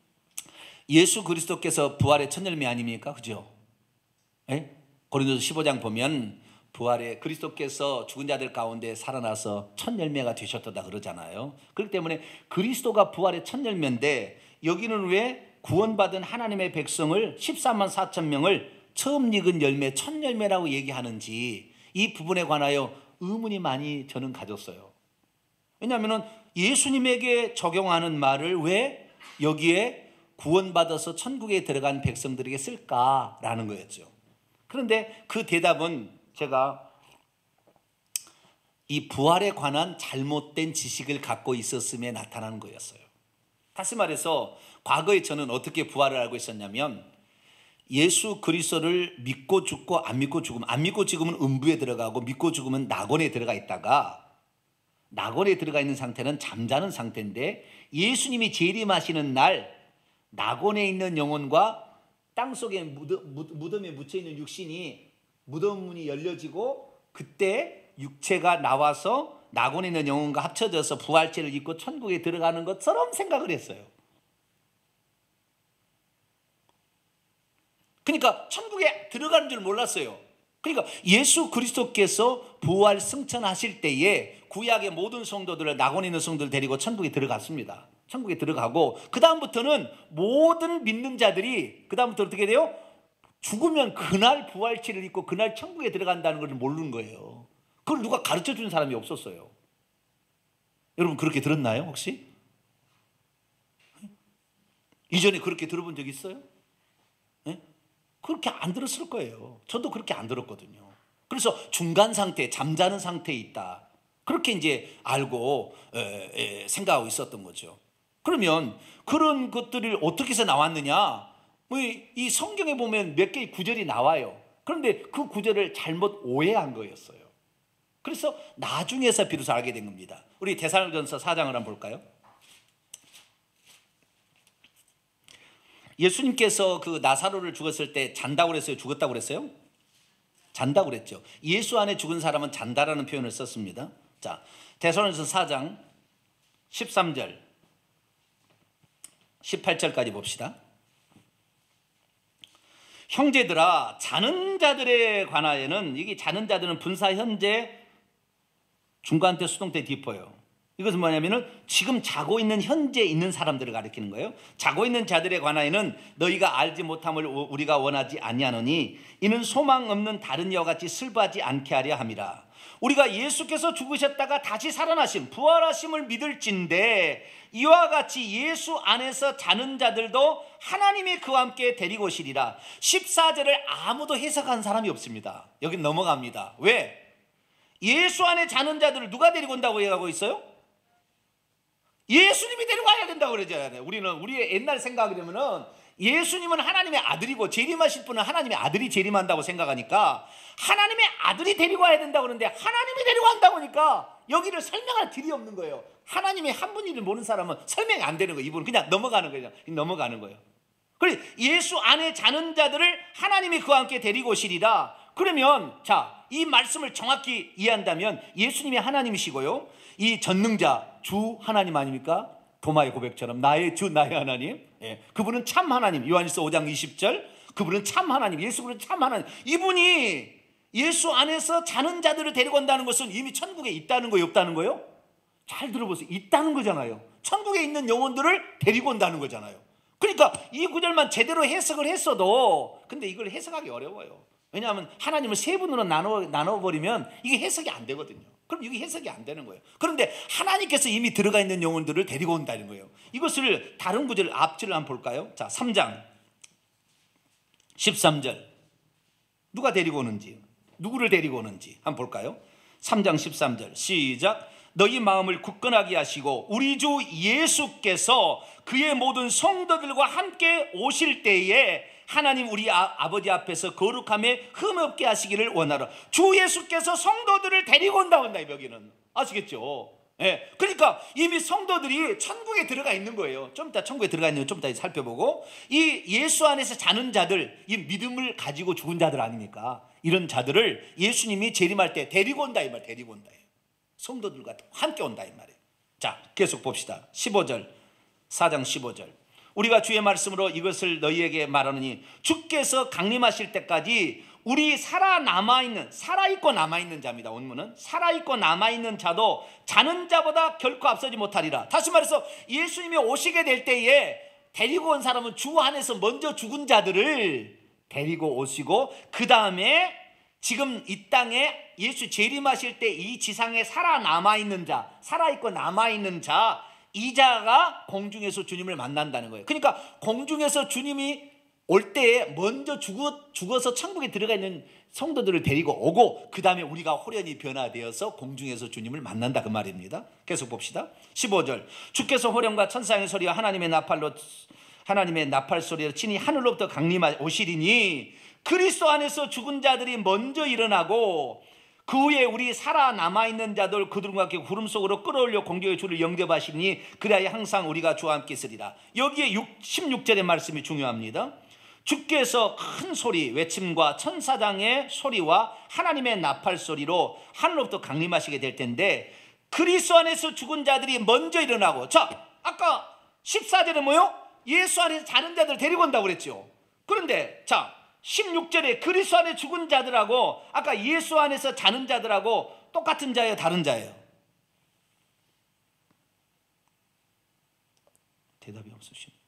예수 그리스도께서 부활의 첫 열매 아닙니까? 그죠? 예? 고린도서 십오 장 보면 부활의 그리스도께서 죽은 자들 가운데 살아나서 첫 열매가 되셨다 그러잖아요. 그렇기 때문에 그리스도가 부활의 첫 열매인데 여기는 왜 구원받은 하나님의 백성을 십사만 사천 명을 처음 익은 열매, 첫 열매라고 얘기하는지 이 부분에 관하여 의문이 많이 저는 가졌어요. 왜냐하면 예수님에게 적용하는 말을 왜 여기에 구원받아서 천국에 들어간 백성들에게 쓸까라는 거였죠. 그런데 그 대답은 제가 이 부활에 관한 잘못된 지식을 갖고 있었음에 나타나는 거였어요. 다시 말해서 과거에 저는 어떻게 부활을 알고 있었냐면, 예수 그리스도를 믿고 죽고 안 믿고 죽으면, 안 믿고 죽으면 음부에 들어가고 믿고 죽으면 낙원에 들어가 있다가, 낙원에 들어가 있는 상태는 잠자는 상태인데 예수님이 재림하시는 날 낙원에 있는 영혼과 땅속에 무덤에 묻혀있는 육신이 무덤 문이 열려지고 그때 육체가 나와서 낙원에 있는 영혼과 합쳐져서 부활체를 입고 천국에 들어가는 것처럼 생각을 했어요. 그러니까 천국에 들어가는 줄 몰랐어요. 그러니까 예수 그리스도께서 부활 승천하실 때에 구약의 모든 성도들을, 낙원에 있는 성도들을 데리고 천국에 들어갔습니다. 천국에 들어가고 그 다음부터는 모든 믿는 자들이 그 다음부터 어떻게 돼요? 죽으면 그날 부활체를 입고 그날 천국에 들어간다는 걸 모르는 거예요. 그걸 누가 가르쳐주는 사람이 없었어요. 여러분 그렇게 들었나요 혹시? 이전에 그렇게 들어본 적 있어요? 네? 그렇게 안 들었을 거예요. 저도 그렇게 안 들었거든요. 그래서 중간 상태, 잠자는 상태에 있다, 그렇게 이제 알고 에, 에, 생각하고 있었던 거죠. 그러면 그런 것들을 어떻게 해서 나왔느냐? 뭐 이 성경에 보면 몇 개의 구절이 나와요. 그런데 그 구절을 잘못 오해한 거였어요. 그래서 나중에서 비로소 알게 된 겁니다. 우리 데살로니가전서 사 장을 한번 볼까요? 예수님께서 그 나사로를 죽었을 때 잔다고 그랬어요? 죽었다고 그랬어요? 잔다고 그랬죠. 예수 안에 죽은 사람은 잔다라는 표현을 썼습니다. 자, 데살로니가전서 사 장 십삼 절 십팔 절까지 봅시다. 형제들아, 자는 자들에 관하여는, 이게 자는 자들은 분사 현재 중간태 수동태 디퍼예요. 이것은 뭐냐면은 지금 자고 있는 현재 있는 사람들을 가리키는 거예요. 자고 있는 자들에 관하여는 너희가 알지 못함을 우리가 원하지 아니하노니 이는 소망 없는 다른 이와 같이 슬퍼하지 않게 하려 함이라. 우리가 예수께서 죽으셨다가 다시 살아나심 부활하심을 믿을진대 이와 같이 예수 안에서 자는 자들도 하나님이 그와 함께 데리고 오시리라. 십사 절을 아무도 해석한 사람이 없습니다. 여기 넘어갑니다. 왜? 예수 안에 자는 자들을 누가 데리고 온다고 얘기하고 있어요? 예수님이 데리고 와야 된다고 그러잖아요. 우리는 우리의 옛날 생각이라면은 예수님은 하나님의 아들이고 재림하실 분은 하나님의 아들이 재림한다고 생각하니까 하나님의 아들이 데리고 와야 된다고 그러는데 하나님이 데리고 간다고 하니까 여기를 설명할 길이 없는 거예요. 하나님의 한 분이를 모르는 사람은 설명이 안 되는 거예요. 이분은 그냥 넘어가는 거예요. 넘어가는 거예요. 그래 예수 안에 자는 자들을 하나님이 그와 함께 데리고 오시리라. 그러면 자, 이 말씀을 정확히 이해한다면 예수님이 하나님이시고요, 이 전능자 주 하나님 아닙니까? 도마의 고백처럼 나의 주 나의 하나님, 예, 그분은 참 하나님. 요한일서 오 장 이십 절 그분은 참 하나님, 예수분은 참 하나님. 이분이 예수 안에서 자는 자들을 데리고 온다는 것은 이미 천국에 있다는 거예요, 없다는 거예요? 잘 들어보세요. 있다는 거잖아요. 천국에 있는 영혼들을 데리고 온다는 거잖아요. 그러니까 이 구절만 제대로 해석을 했어도, 근데 이걸 해석하기 어려워요. 왜냐하면 하나님을 세 분으로 나눠, 나눠버리면 이게 해석이 안 되거든요. 그럼 이게 해석이 안 되는 거예요. 그런데 하나님께서 이미 들어가 있는 영혼들을 데리고 온다는 거예요. 이것을 다른 구절 앞줄을 한번 볼까요? 자, 삼 장 십삼 절 누가 데리고 오는지, 누구를 데리고 오는지 한번 볼까요? 삼 장 십삼 절 시작. 너희 마음을 굳건하게 하시고 우리 주 예수께서 그의 모든 성도들과 함께 오실 때에 하나님 우리 아, 아버지 앞에서 거룩함에 흠없게 하시기를 원하라. 주 예수께서 성도들을 데리고 온다고 한다. 여기는 아시겠죠? 예, 그러니까 이미 성도들이 천국에 들어가 있는 거예요. 좀 이따 천국에 들어가 있는 거 좀 이따 살펴보고, 이 예수 안에서 자는 자들, 이 믿음을 가지고 죽은 자들 아닙니까? 이런 자들을 예수님이 재림할 때 데리고 온다 이 말, 데리고 온다. 성도들과 함께 온다 이 말이에요. 자, 계속 봅시다. 십오 절, 사 장 십오 절. 우리가 주의 말씀으로 이것을 너희에게 말하느니 주께서 강림하실 때까지 우리 살아남아있는, 살아있고 남아있는 자입니다. 원문은 살아있고 남아있는 자도 자는 자보다 결코 앞서지 못하리라. 다시 말해서 예수님이 오시게 될 때에 데리고 온 사람은 주 안에서 먼저 죽은 자들을 데리고 오시고, 그 다음에 지금 이 땅에 예수 재림하실 때 이 지상에 살아남아있는 자, 살아있고 남아있는 자, 이 자가 공중에서 주님을 만난다는 거예요. 그러니까 공중에서 주님이 올 때에 먼저 죽어, 죽어서 천국에 들어가 있는 성도들을 데리고 오고, 그 다음에 우리가 호련히 변화되어서 공중에서 주님을 만난다 그 말입니다. 계속 봅시다. 십오 절. 주께서 호련과 천사의 소리와 하나님의 나팔로 하나님의 나팔 소리로 친히 하늘로부터 강림하 오시리니 그리스도 안에서 죽은 자들이 먼저 일어나고 그 후에 우리 살아남아있는 자들 그들과 함께 구름 속으로 끌어올려 공중의 주를 영접하시니 그래야 항상 우리가 주와 함께 있으리라. 여기에 십육 절의 말씀이 중요합니다. 주께서 큰 소리 외침과 천사장의 소리와 하나님의 나팔 소리로 하늘로부터 강림하시게 될 텐데, 그리스도 안에서 죽은 자들이 먼저 일어나고, 자, 아까 십사 절에 뭐요? 예수 안에서 자는 자들 데리고 온다고 그랬죠. 그런데 자, 십육 절에 그리스도 안에 죽은 자들하고 아까 예수 안에서 자는 자들하고 똑같은 자예요, 다른 자예요? 대답이 없으시네.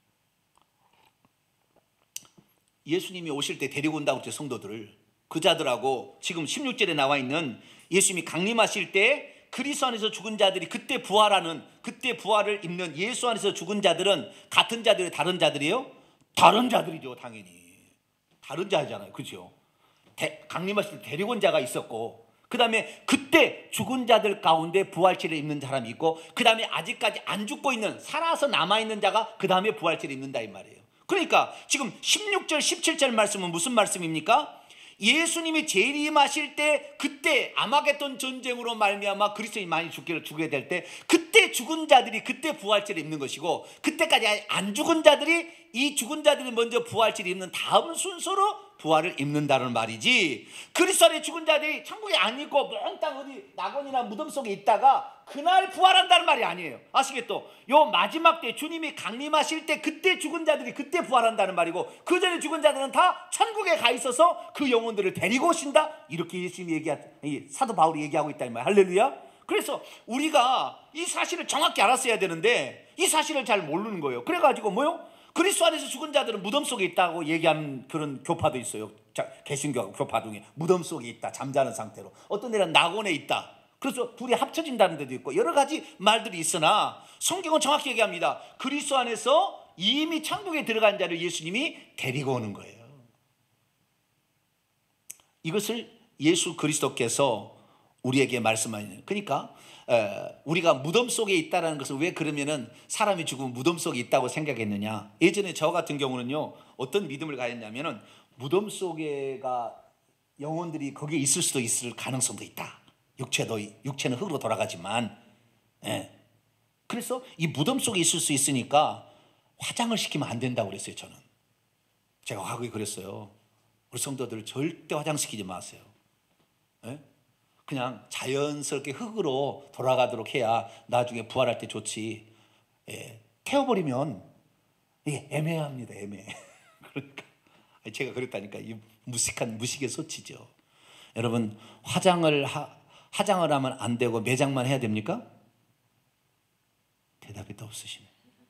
예수님이 오실 때 데리고 온다고 했죠, 성도들을. 그 자들하고 지금 십육 절에 나와 있는 예수님이 강림하실 때 그리스도 안에서 죽은 자들이 그때 부활하는, 그때 부활을 입는 예수 안에서 죽은 자들은 같은 자들이에요, 다른 자들이에요? 다른 자들이죠, 당연히. 다른 자잖아요, 그렇죠? 강림하실 때 데리고 온 자가 있었고, 그 다음에 그때 죽은 자들 가운데 부활체를 입는 사람이 있고, 그 다음에 아직까지 안 죽고 있는, 살아서 남아있는 자가 그 다음에 부활체를 입는다 이 말이에요. 그러니까 지금 십육 절 십칠 절 말씀은 무슨 말씀입니까? 예수님이 재림하실 때 그때 아마겟돈 전쟁으로 말미암아 그리스도인이 많이 죽게, 죽게 될 때 그때 죽은 자들이 그때 부활체를 입는 것이고, 그때까지 안 죽은 자들이, 이 죽은 자들이 먼저 부활체를 입는 다음 순서로 부활을 입는다는 말이지, 그리스도 안에 죽은 자들이 천국에 안 있고 몽땅 어디 낙원이나 무덤 속에 있다가 그날 부활한다는 말이 아니에요. 아시겠죠? 요 마지막 때 주님이 강림하실 때 그때 죽은 자들이 그때 부활한다는 말이고, 그 전에 죽은 자들은 다 천국에 가 있어서 그 영혼들을 데리고 오신다, 이렇게 예수님이 얘기하, 사도 바울이 얘기하고 있다 이 말. 할렐루야. 그래서 우리가 이 사실을 정확히 알았어야 되는데 이 사실을 잘 모르는 거예요. 그래가지고 뭐요? 그리스도 안에서 죽은 자들은 무덤 속에 있다고 얘기하는 그런 교파도 있어요. 개신교 교파 중에 무덤 속에 있다, 잠자는 상태로. 어떤 데는 낙원에 있다. 그래서 둘이 합쳐진다는 데도 있고 여러 가지 말들이 있으나 성경은 정확히 얘기합니다. 그리스도 안에서 이미 천국에 들어간 자를 예수님이 데리고 오는 거예요. 이것을 예수 그리스도께서 우리에게 말씀하시는. 그러니까 우리가 무덤 속에 있다는 것은 왜 그러면은 사람이 죽으면 무덤 속에 있다고 생각했느냐. 예전에 저 같은 경우는요, 어떤 믿음을 가졌냐면은 무덤 속에가 영혼들이 거기에 있을 수도 있을 가능성도 있다. 육체도, 육체는 흙으로 돌아가지만, 예. 그래서 이 무덤 속에 있을 수 있으니까 화장을 시키면 안 된다고 그랬어요. 저는 제가 과거에 그랬어요. 우리 성도들 절대 화장시키지 마세요. 예? 그냥 자연스럽게 흙으로 돌아가도록 해야 나중에 부활할 때 좋지. 예. 태워버리면 이게 애매합니다. 애매해. 그러니까 제가 그랬다니까. 이 무식한 무식의 소치죠. 여러분, 화장을 하, 화장을 하면 안 되고 매장만 해야 됩니까? 대답이 또 없으시네.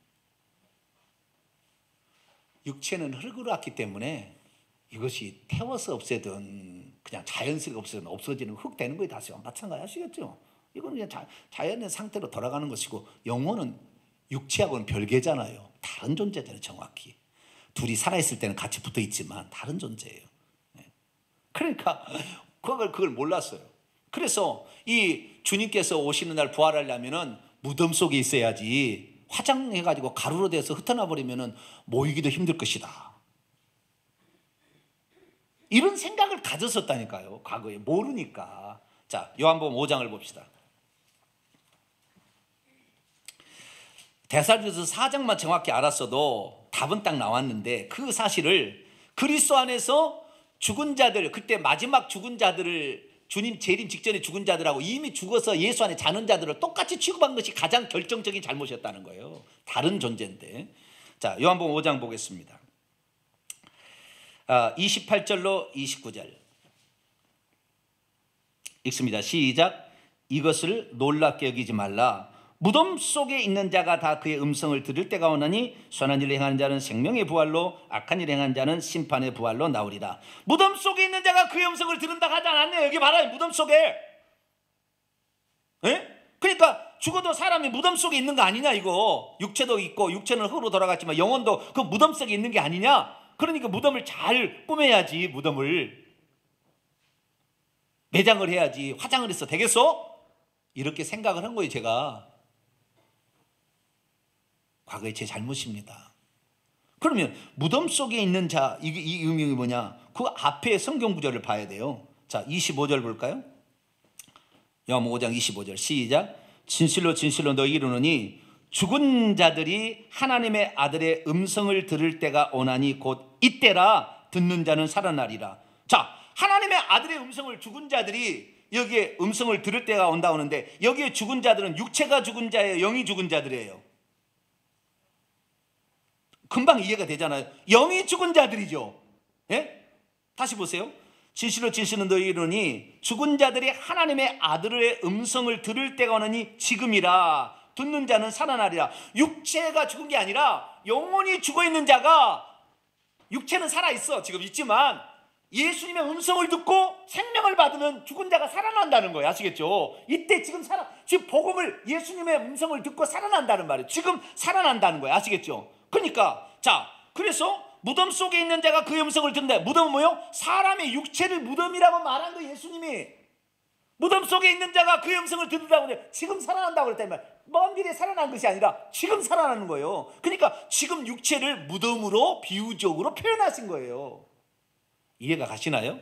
육체는 흙으로 왔기 때문에 이것이 태워서 없애든 그냥 자연스럽게 없애든 없어지는 흙 되는 거에 다시 마찬가지. 아시겠죠? 이거는 그냥 자, 자연의 상태로 돌아가는 것이고, 영혼은 육체하고는 별개잖아요. 다른 존재잖아요. 정확히 둘이 살아있을 때는 같이 붙어 있지만 다른 존재예요. 그러니까 그걸 그걸 몰랐어요. 그래서 이 주님께서 오시는 날 부활하려면은 무덤 속에 있어야지, 화장해가지고 가루로 돼서 흩어나 버리면은 모이기도 힘들 것이다. 이런 생각을 가졌었다니까요. 과거에 모르니까. 자, 요한복음 오 장을 봅시다. 데살로니가서 사 장만 정확히 알았어도 답은 딱 나왔는데, 그 사실을 그리스도 안에서 죽은 자들, 그때 마지막 죽은 자들을, 주님 재림 직전에 죽은 자들하고 이미 죽어서 예수 안에 자는 자들을 똑같이 취급한 것이 가장 결정적인 잘못이었다는 거예요. 다른 존재인데. 자, 요한복음 오 장 보겠습니다. 아, 이십팔 절로 이십구 절 읽습니다. 시작. 이것을 놀랍게 여기지 말라. 무덤 속에 있는 자가 다 그의 음성을 들을 때가 오나니 선한 일을 행하는 자는 생명의 부활로, 악한 일을 행하는 자는 심판의 부활로 나오리라. 무덤 속에 있는 자가 그의 음성을 들은다 하지 않았네요. 여기 봐라. 무덤 속에. 에? 그러니까 죽어도 사람이 무덤 속에 있는 거 아니냐 이거. 육체도 있고 육체는 흙으로 돌아갔지만 영혼도 그 무덤 속에 있는 게 아니냐. 그러니까 무덤을 잘 꾸며야지. 무덤을 매장을 해야지. 화장을 해서 되겠어? 이렇게 생각을 한 거예요. 제가 과거에 제 잘못입니다. 그러면 무덤 속에 있는 자, 이, 이 의미가 뭐냐? 그 앞에 성경 구절을 봐야 돼요. 자, 이십오 절 볼까요? 요한복음 오 장 이십오 절 시작. 진실로 진실로 너희에게 이르노니 죽은 자들이 하나님의 아들의 음성을 들을 때가 오나니 곧 이때라. 듣는 자는 살아나리라. 자, 하나님의 아들의 음성을 죽은 자들이 여기에 음성을 들을 때가 온다 오는데, 여기에 죽은 자들은 육체가 죽은 자예요, 영이 죽은 자들이에요? 금방 이해가 되잖아요. 영이 죽은 자들이죠. 예? 다시 보세요. 진실로 진실로 너희에게 이르노니 죽은 자들이 하나님의 아들의 음성을 들을 때가 오나니 지금이라. 듣는 자는 살아나리라. 육체가 죽은 게 아니라 영혼이 죽어있는 자가, 육체는 살아있어, 지금 있지만 예수님의 음성을 듣고 생명을 받으면 죽은 자가 살아난다는 거예요. 아시겠죠? 이때 지금 살아, 지금 복음을, 예수님의 음성을 듣고 살아난다는 말이에요. 지금 살아난다는 거예요. 아시겠죠? 그러니까 자, 그래서 무덤 속에 있는 자가 그 음성을 듣는다. 무덤은 뭐요? 사람의 육체를 무덤이라고 말한 거. 예수님이 무덤 속에 있는 자가 그 음성을 듣는다고 하는데 지금 살아난다고 그랬다면 먼 미래에 살아난 것이 아니라 지금 살아나는 거예요. 그러니까 지금 육체를 무덤으로 비유적으로 표현하신 거예요. 이해가 가시나요?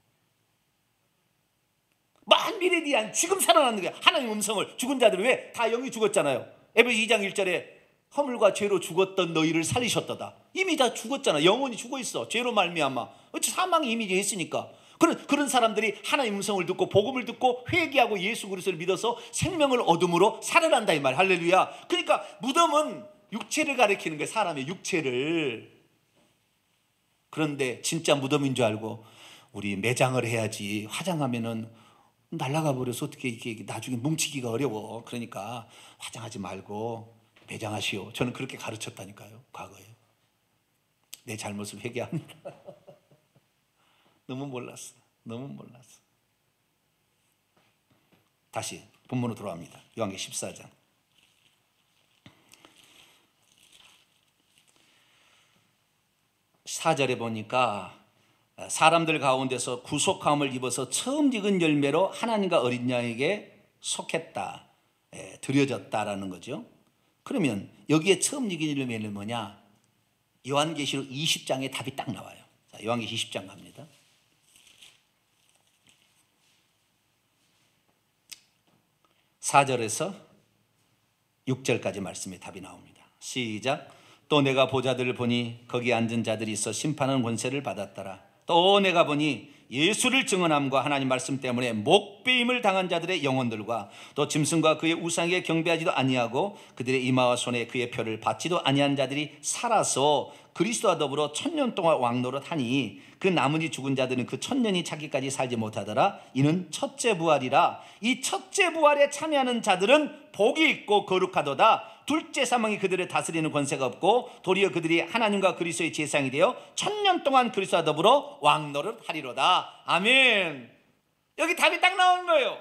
먼 미래에 대한 지금 살아나는 거예요. 하나님의 음성을. 죽은 자들은 왜? 다 영이 죽었잖아요. 에베소 이 장 일 절에 허물과 죄로 죽었던 너희를 살리셨도다. 이미 다 죽었잖아. 영혼이 죽어 있어. 죄로 말미암아. 사망이 이미 했으니까. 그런 그런 사람들이 하나님의 음성을 듣고 복음을 듣고 회개하고 예수 그리스도를 믿어서 생명을 얻음으로 살아난다 이 말. 할렐루야. 그러니까 무덤은 육체를 가리키는 거예요. 사람의 육체를. 그런데 진짜 무덤인 줄 알고 우리 매장을 해야지, 화장하면은 날아가 버려서 어떻게 이게 나중에 뭉치기가 어려워. 그러니까 화장하지 말고 매장하시오. 저는 그렇게 가르쳤다니까요, 과거에. 내 잘못을 회개합니다. 너무 몰랐어. 너무 몰랐어. 다시 본문으로 돌아갑니다. 요한계시록 십사 장. 사 절에 보니까 사람들 가운데서 구속함을 입어서 처음 익은 열매로 하나님과 어린 양에게 속했다, 예, 드려졌다라는 거죠. 그러면 여기에 처음 익은 열매는 뭐냐? 요한계시록 이십 장에 답이 딱 나와요. 자, 요한계시록 이십 장 갑니다. 사 절에서 육 절까지 말씀에 답이 나옵니다. 시작. 또 내가 보자들을 보니 거기 앉은 자들이 있어 심판하는 권세를 받았더라. 또 내가 보니 예수를 증언함과 하나님 말씀 때문에 목배임을 당한 자들의 영혼들과 또 짐승과 그의 우상에게 경배하지도 아니하고 그들의 이마와 손에 그의 표를 받지도 아니한 자들이 살아서 그리스도와 더불어 천년 동안 왕노릇하니 그 나머지 죽은 자들은 그 천년이 차기까지 살지 못하더라. 이는 첫째 부활이라. 이 첫째 부활에 참여하는 자들은 복이 있고 거룩하도다. 둘째 사망이 그들을 다스리는 권세가 없고 도리어 그들이 하나님과 그리스도의 제사장이 되어 천년 동안 그리스도와 더불어 왕노릇 하리로다. 아멘. 여기 답이 딱 나오는 거예요.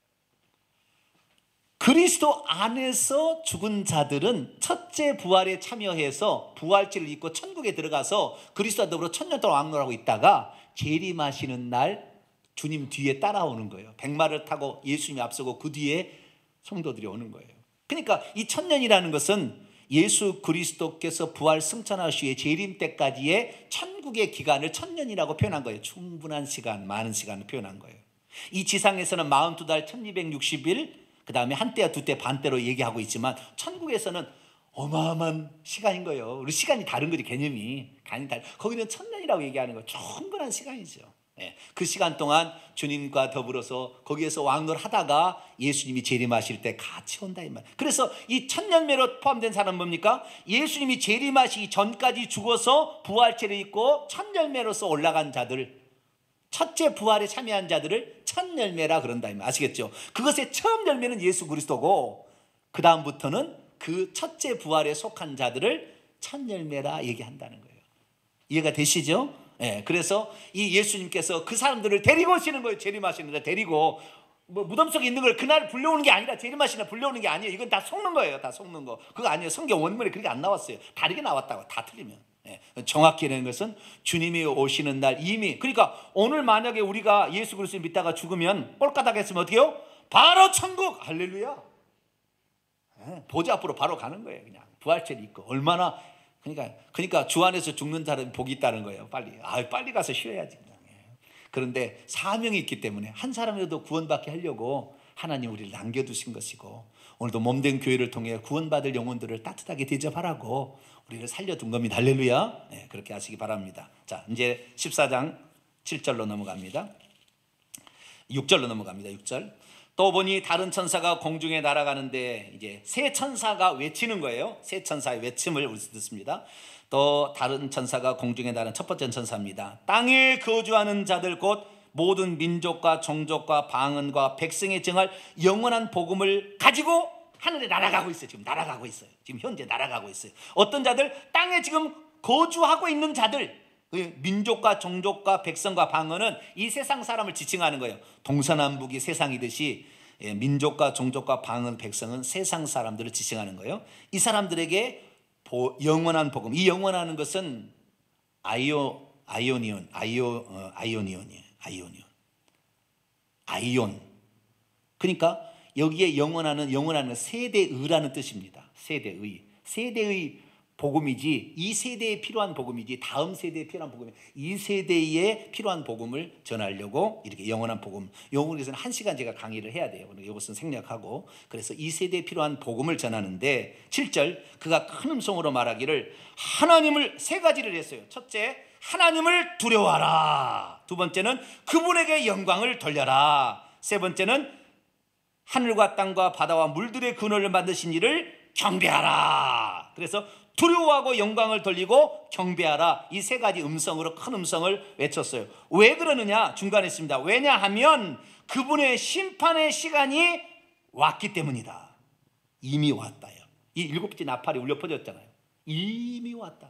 그리스도 안에서 죽은 자들은 첫째 부활에 참여해서 부활체를 입고 천국에 들어가서 그리스도와 더불어 천년 동안 왕노릇하고 있다가 재림하시는 날 주님 뒤에 따라오는 거예요. 백마를 타고 예수님이 앞서고 그 뒤에 성도들이 오는 거예요. 그러니까 이 천년이라는 것은 예수 그리스도께서 부활 승천하시에 재림 때까지의 천국의 기간을 천년이라고 표현한 거예요. 충분한 시간, 많은 시간을 표현한 거예요. 이 지상에서는 사십이 달 천이백육십 일, 그 다음에 한때와 두때 반때로 얘기하고 있지만 천국에서는 어마어마한 시간인 거예요. 우리 시간이 다른 거지, 개념이. 간이 달. 거기는 천년이라고 얘기하는 거예요. 충분한 시간이죠. 네. 그 시간 동안 주님과 더불어서 거기에서 왕노릇 하다가 예수님이 재림하실 때 같이 온다 이 말. 그래서 이 천년매로 포함된 사람은 뭡니까? 예수님이 재림하시기 전까지 죽어서 부활체를 입고 천열매로서 올라간 자들, 첫째 부활에 참여한 자들을 천열매라 그런다 이 말. 아시겠죠? 그것의 처음 열매는 예수 그리스도고 그 다음부터는 그 첫째 부활에 속한 자들을 천열매라 얘기한다는 거예요. 이해가 되시죠? 예, 그래서 이 예수님께서 그 사람들을 데리고 오시는 거예요. 재림하시는데 데리고 뭐 무덤 속에 있는 걸 그날 불려오는 게 아니라 재림하시는 불려오는 게 아니에요. 이건 다 속는 거예요. 다 속는 거. 그거 아니에요. 성경 원문에 그렇게 안 나왔어요. 다르게 나왔다고. 다 틀리면. 예, 정확히 되는 것은 주님이 오시는 날 이미. 그러니까 오늘 만약에 우리가 예수 그리스도를 믿다가 죽으면 꼴까닥 했으면 어떻게 해요? 바로 천국. 할렐루야. 예, 보좌 앞으로 바로 가는 거예요. 그냥 부활체를 입고. 얼마나. 그러니까, 그러니까 주 안에서 죽는 사람은 복이 있다는 거예요. 빨리. 아, 빨리 가서 쉬어야지. 그런데 사명이 있기 때문에 한 사람이라도 구원받게 하려고 하나님 우리를 남겨두신 것이고 오늘도 몸된 교회를 통해 구원받을 영혼들을 따뜻하게 대접하라고 우리를 살려둔 겁니다. 할렐루야. 네, 그렇게 하시기 바랍니다. 자, 이제 십사 장 칠 절로 넘어갑니다. 육 절로 넘어갑니다. 육 절. 또 보니 다른 천사가 공중에 날아가는데 이제 새 천사가 외치는 거예요. 새 천사의 외침을 우리 듣습니다. 또 다른 천사가 공중에 날아가는 첫 번째 천사입니다. 땅에 거주하는 자들 곧 모든 민족과 종족과 방언과 백성의 정할 영원한 복음을 가지고 하늘에 날아가고 있어요. 지금 날아가고 있어요. 지금 현재 날아가고 있어요. 어떤 자들? 땅에 지금 거주하고 있는 자들, 민족과 종족과 백성과 방언은 이 세상 사람을 지칭하는 거예요. 동서남북이 세상이듯이 민족과 종족과 방언, 백성은 세상 사람들을 지칭하는 거예요. 이 사람들에게 영원한 복음, 이 영원하는 것은 아이오, 아이오니온, 아이오, 어, 아이오니온이에요. 아이오니온, 아이온. 그러니까 여기에 영원하는 영원하는 세대의라는 뜻입니다. 세대의, 세대의 복음이지 이 세대에 필요한 복음이지 다음 세대에 필요한 복음이 이 세대에 필요한 복음을 전하려고 이렇게 영원한 복음. 영원에서는 한 시간 제가 강의를 해야 돼요. 이것은 생략하고 그래서 이 세대에 필요한 복음을 전하는데 칠 절 그가 큰 음성으로 말하기를 하나님을 세 가지를 했어요. 첫째, 하나님을 두려워하라. 두 번째는 그분에게 영광을 돌려라. 세 번째는 하늘과 땅과 바다와 물들의 근원을 만드신 이를 경배하라. 그래서 두려워하고 영광을 돌리고 경배하라. 이 세 가지 음성으로 큰 음성을 외쳤어요. 왜 그러느냐? 중간에 있습니다. 왜냐하면 그분의 심판의 시간이 왔기 때문이다. 이미 왔다요. 이 일곱째 나팔이 울려 퍼졌잖아요. 이미 왔다.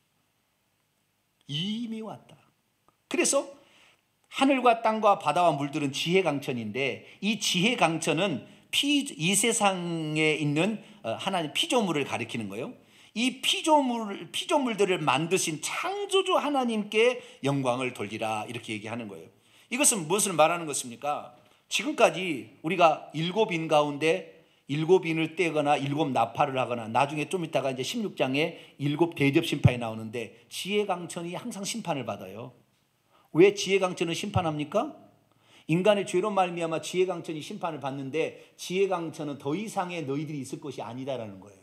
이미 왔다. 그래서 하늘과 땅과 바다와 물들은 지혜 강천인데, 이 지혜 강천은 피, 이 세상에 있는 하나님 피조물을 가리키는 거예요. 이 피조물, 피조물들을 만드신 창조주 하나님께 영광을 돌리라, 이렇게 얘기하는 거예요. 이것은 무엇을 말하는 것입니까? 지금까지 우리가 일곱 인 가운데 일곱 인을 떼거나 일곱 나팔을 하거나, 나중에 좀 있다가 이제 십육 장에 일곱 대접 심판이 나오는데, 지혜 강천이 항상 심판을 받아요. 왜 지혜 강천은 심판합니까? 인간의 죄로 말미암아 지혜 강천이 심판을 받는데, 지혜 강천은 더 이상의 너희들이 있을 것이 아니다라는 거예요.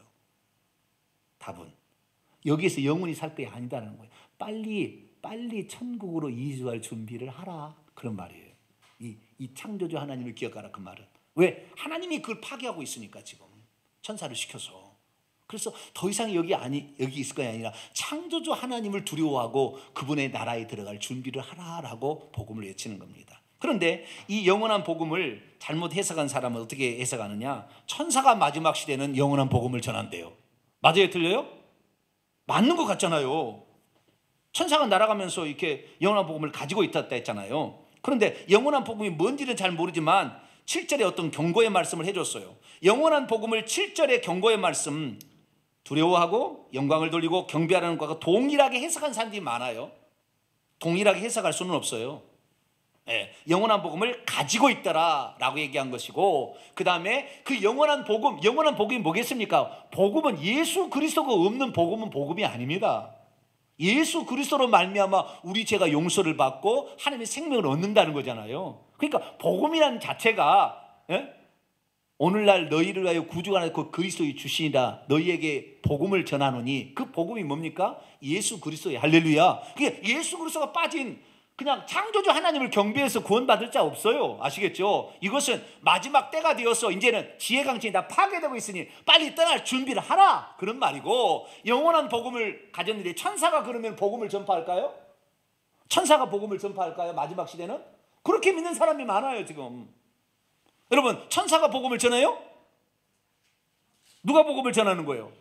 답은 여기에서 영원히 살 것이 아니다라는 거예요. 빨리 빨리 천국으로 이주할 준비를 하라, 그런 말이에요. 이, 이 창조주 하나님을 기억하라, 그 말은. 왜? 하나님이 그걸 파괴하고 있으니까, 지금 천사를 시켜서. 그래서 더 이상 여기 아니 여기 있을 것이 아니라 창조주 하나님을 두려워하고 그분의 나라에 들어갈 준비를 하라라고 복음을 외치는 겁니다. 그런데 이 영원한 복음을 잘못 해석한 사람은 어떻게 해석하느냐? 천사가 마지막 시대는 영원한 복음을 전한대요. 맞아요, 틀려요? 맞는 것 같잖아요. 천사가 날아가면서 이렇게 영원한 복음을 가지고 있다 했잖아요. 그런데 영원한 복음이 뭔지는 잘 모르지만 칠 절에 어떤 경고의 말씀을 해줬어요. 영원한 복음을 칠 절의 경고의 말씀, 두려워하고 영광을 돌리고 경배하라는 것과 동일하게 해석한 사람들이 많아요. 동일하게 해석할 수는 없어요. 예, 영원한 복음을 가지고 있더라 라고 얘기한 것이고, 그 다음에 그 영원한 복음, 영원한 복음이 뭐겠습니까? 복음은 예수 그리스도가 없는 복음은 복음이 아닙니다. 예수 그리스도로 말미암아 우리 죄가 용서를 받고 하나님의 생명을 얻는다는 거잖아요. 그러니까 복음이라는 자체가, 예? 오늘날 너희를 위하여 구주가 하나 그 그리스도의 주시니라, 너희에게 복음을 전하노니, 그 복음이 뭡니까? 예수 그리스도의, 할렐루야. 그게 예수 그리스도가 빠진, 그냥 창조주 하나님을 경배해서 구원받을 자 없어요. 아시겠죠? 이것은 마지막 때가 되어서 이제는 지혜 강천이 다 파괴되고 있으니 빨리 떠날 준비를 하라, 그런 말이고, 영원한 복음을 가졌는데 천사가 그러면 복음을 전파할까요? 천사가 복음을 전파할까요? 마지막 시대는? 그렇게 믿는 사람이 많아요, 지금. 여러분, 천사가 복음을 전해요? 누가 복음을 전하는 거예요?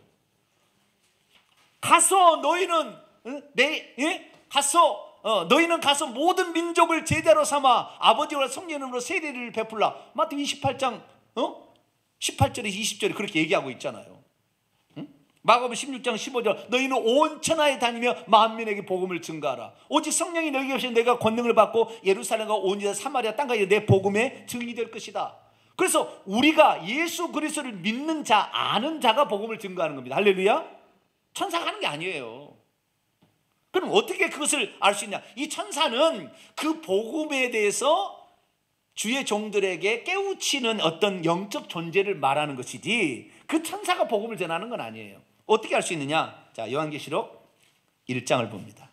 가서 너희는 내 예? 가서 어, 너희는 가서 모든 민족을 제자로 삼아 아버지와 성령 이름으로 세례를 베풀라. 마태복음 이십팔 장 어? 십팔 절에서 이십 절에 그렇게 얘기하고 있잖아요. 응? 마가복음 십육 장 십오 절, 너희는 온 천하에 다니며 만민에게 복음을 증거하라. 오직 성령이 너희에게 오시면 내가 권능을 받고 예루살렘과 온 유다 사마리아 땅까지 내 복음의 증인이 될 것이다. 그래서 우리가 예수 그리스도를 믿는 자, 아는 자가 복음을 증거하는 겁니다. 할렐루야. 천사가 하는 게 아니에요. 그럼 어떻게 그것을 알 수 있냐? 이 천사는 그 복음에 대해서 주의 종들에게 깨우치는 어떤 영적 존재를 말하는 것이지, 그 천사가 복음을 전하는 건 아니에요. 어떻게 알 수 있느냐? 자, 요한계시록 일 장을 봅니다.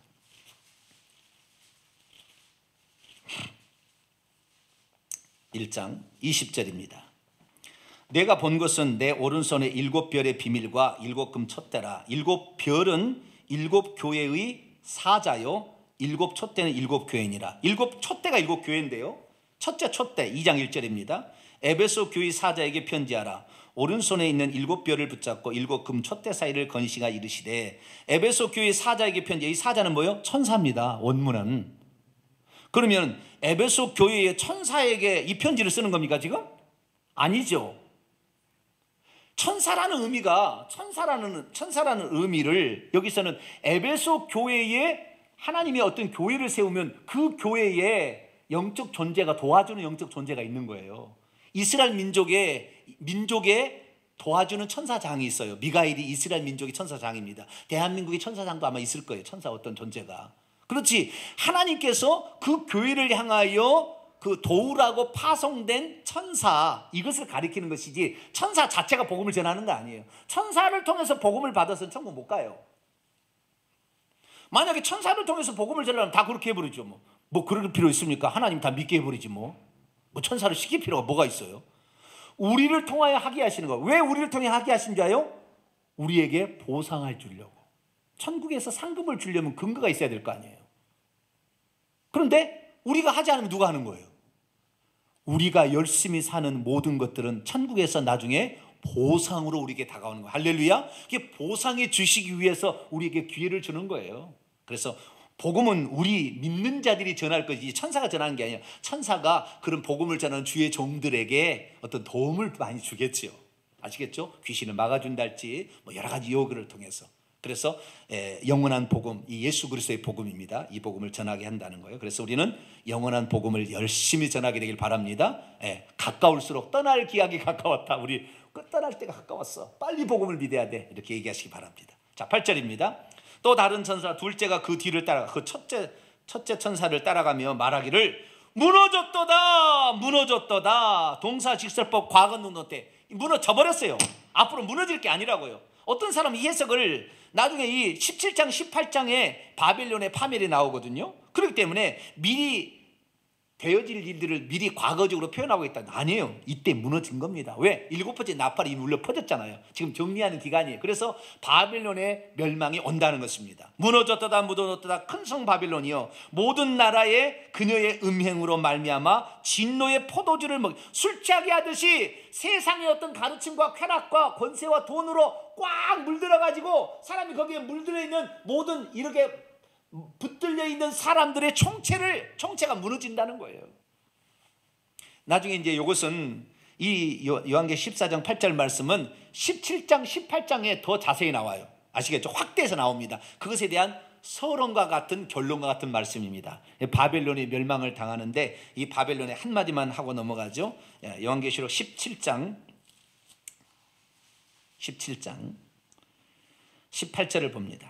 일 장 이십 절입니다. 내가 본 것은 내 오른손에 일곱 별의 비밀과 일곱 금 촛대라. 일곱 별은 일곱 교회의 사자요, 일곱 촛대는 일곱 교회니라. 일곱 촛대가 일곱 교회인데요, 첫째 촛대 이 장 일 절입니다. 에베소 교회 사자에게 편지하라. 오른손에 있는 일곱 별을 붙잡고 일곱 금 촛대 사이를 건시가 이르시되. 에베소 교회 사자에게 편지. 이 사자는 뭐예요? 천사입니다. 원문은. 그러면 에베소 교회의 천사에게 이 편지를 쓰는 겁니까 지금? 아니죠. 천사라는 의미가, 천사라는, 천사라는 의미를 여기서는 에베소 교회에 하나님이 어떤 교회를 세우면 그 교회에 영적 존재가, 도와주는 영적 존재가 있는 거예요. 이스라엘 민족의, 민족에 도와주는 천사장이 있어요. 미가엘이 이스라엘 민족의 천사장입니다. 대한민국의 천사장도 아마 있을 거예요. 천사 어떤 존재가. 그렇지, 하나님께서 그 교회를 향하여 그 도우라고 파송된 천사, 이것을 가리키는 것이지 천사 자체가 복음을 전하는 거 아니에요. 천사를 통해서 복음을 받아서는 천국 못 가요. 만약에 천사를 통해서 복음을 전하면 다 그렇게 해버리죠. 뭐, 뭐 그럴 필요 있습니까? 하나님 다 믿게 해버리지 뭐. 뭐 천사를 시킬 필요가 뭐가 있어요? 우리를 통하여 하게 하시는 거예요. 왜 우리를 통해 하게 하신 자요? 우리에게 보상을 주려고. 천국에서 상급을 주려면 근거가 있어야 될 거 아니에요. 그런데 우리가 하지 않으면 누가 하는 거예요? 우리가 열심히 사는 모든 것들은 천국에서 나중에 보상으로 우리에게 다가오는 거예요. 할렐루야. 이게 보상해 주시기 위해서 우리에게 기회를 주는 거예요. 그래서 복음은 우리 믿는 자들이 전할 것이지 천사가 전하는 게 아니라 천사가 그런 복음을 전하는 주의 종들에게 어떤 도움을 많이 주겠죠. 아시겠죠? 귀신을 막아준달지 뭐 여러 가지 요구를 통해서. 그래서 영원한 복음, 이 예수 그리스도의 복음입니다. 이 복음을 전하게 한다는 거예요. 그래서 우리는 영원한 복음을 열심히 전하게 되길 바랍니다. 예, 가까울수록 떠날 기약이 가까웠다. 우리 떠날 때가 가까웠어. 빨리 복음을 믿어야 돼. 이렇게 얘기하시기 바랍니다. 자, 팔 절입니다. 또 다른 천사 둘째가 그 뒤를 따라가 그 첫째 첫째 천사를 따라가며 말하기를 무너졌도다 무너졌도다. 동사직설법 과거 능동 때 무너져 버렸어요. 앞으로 무너질 게 아니라고요. 어떤 사람이 이 해석을 나중에 이 십칠 장 십팔 장에 바벨론의 파멸이 나오거든요. 그렇기 때문에 미리 되어질 일들을 미리 과거적으로 표현하고 있다. 아니에요. 이때 무너진 겁니다. 왜? 일곱 번째 나팔이 울려 퍼졌잖아요. 지금 정리하는 기간이에요. 그래서 바벨론의 멸망이 온다는 것입니다. 무너졌다다 무너졌다다 큰 성 바벨론이요 모든 나라의 그녀의 음행으로 말미암아 진노의 포도주를 먹 술 취하게 하듯이 세상의 어떤 가르침과 쾌락과 권세와 돈으로 꽉 물들어 가지고 사람이 거기에 물들어 있는 모든 이렇게 붙들려 있는 사람들의 총체를 총체가 무너진다는 거예요. 나중에 이제 이것은 이 요한계시록 십사 장 팔 절 말씀은 십칠 장 십팔 장에 더 자세히 나와요. 아시겠죠? 확대해서 나옵니다. 그것에 대한 서론과 같은 결론과 같은 말씀입니다. 바벨론이 멸망을 당하는데 이 바벨론의 한마디만 하고 넘어가죠. 요한계시록 십칠 장 십칠 장 십팔 절을 봅니다.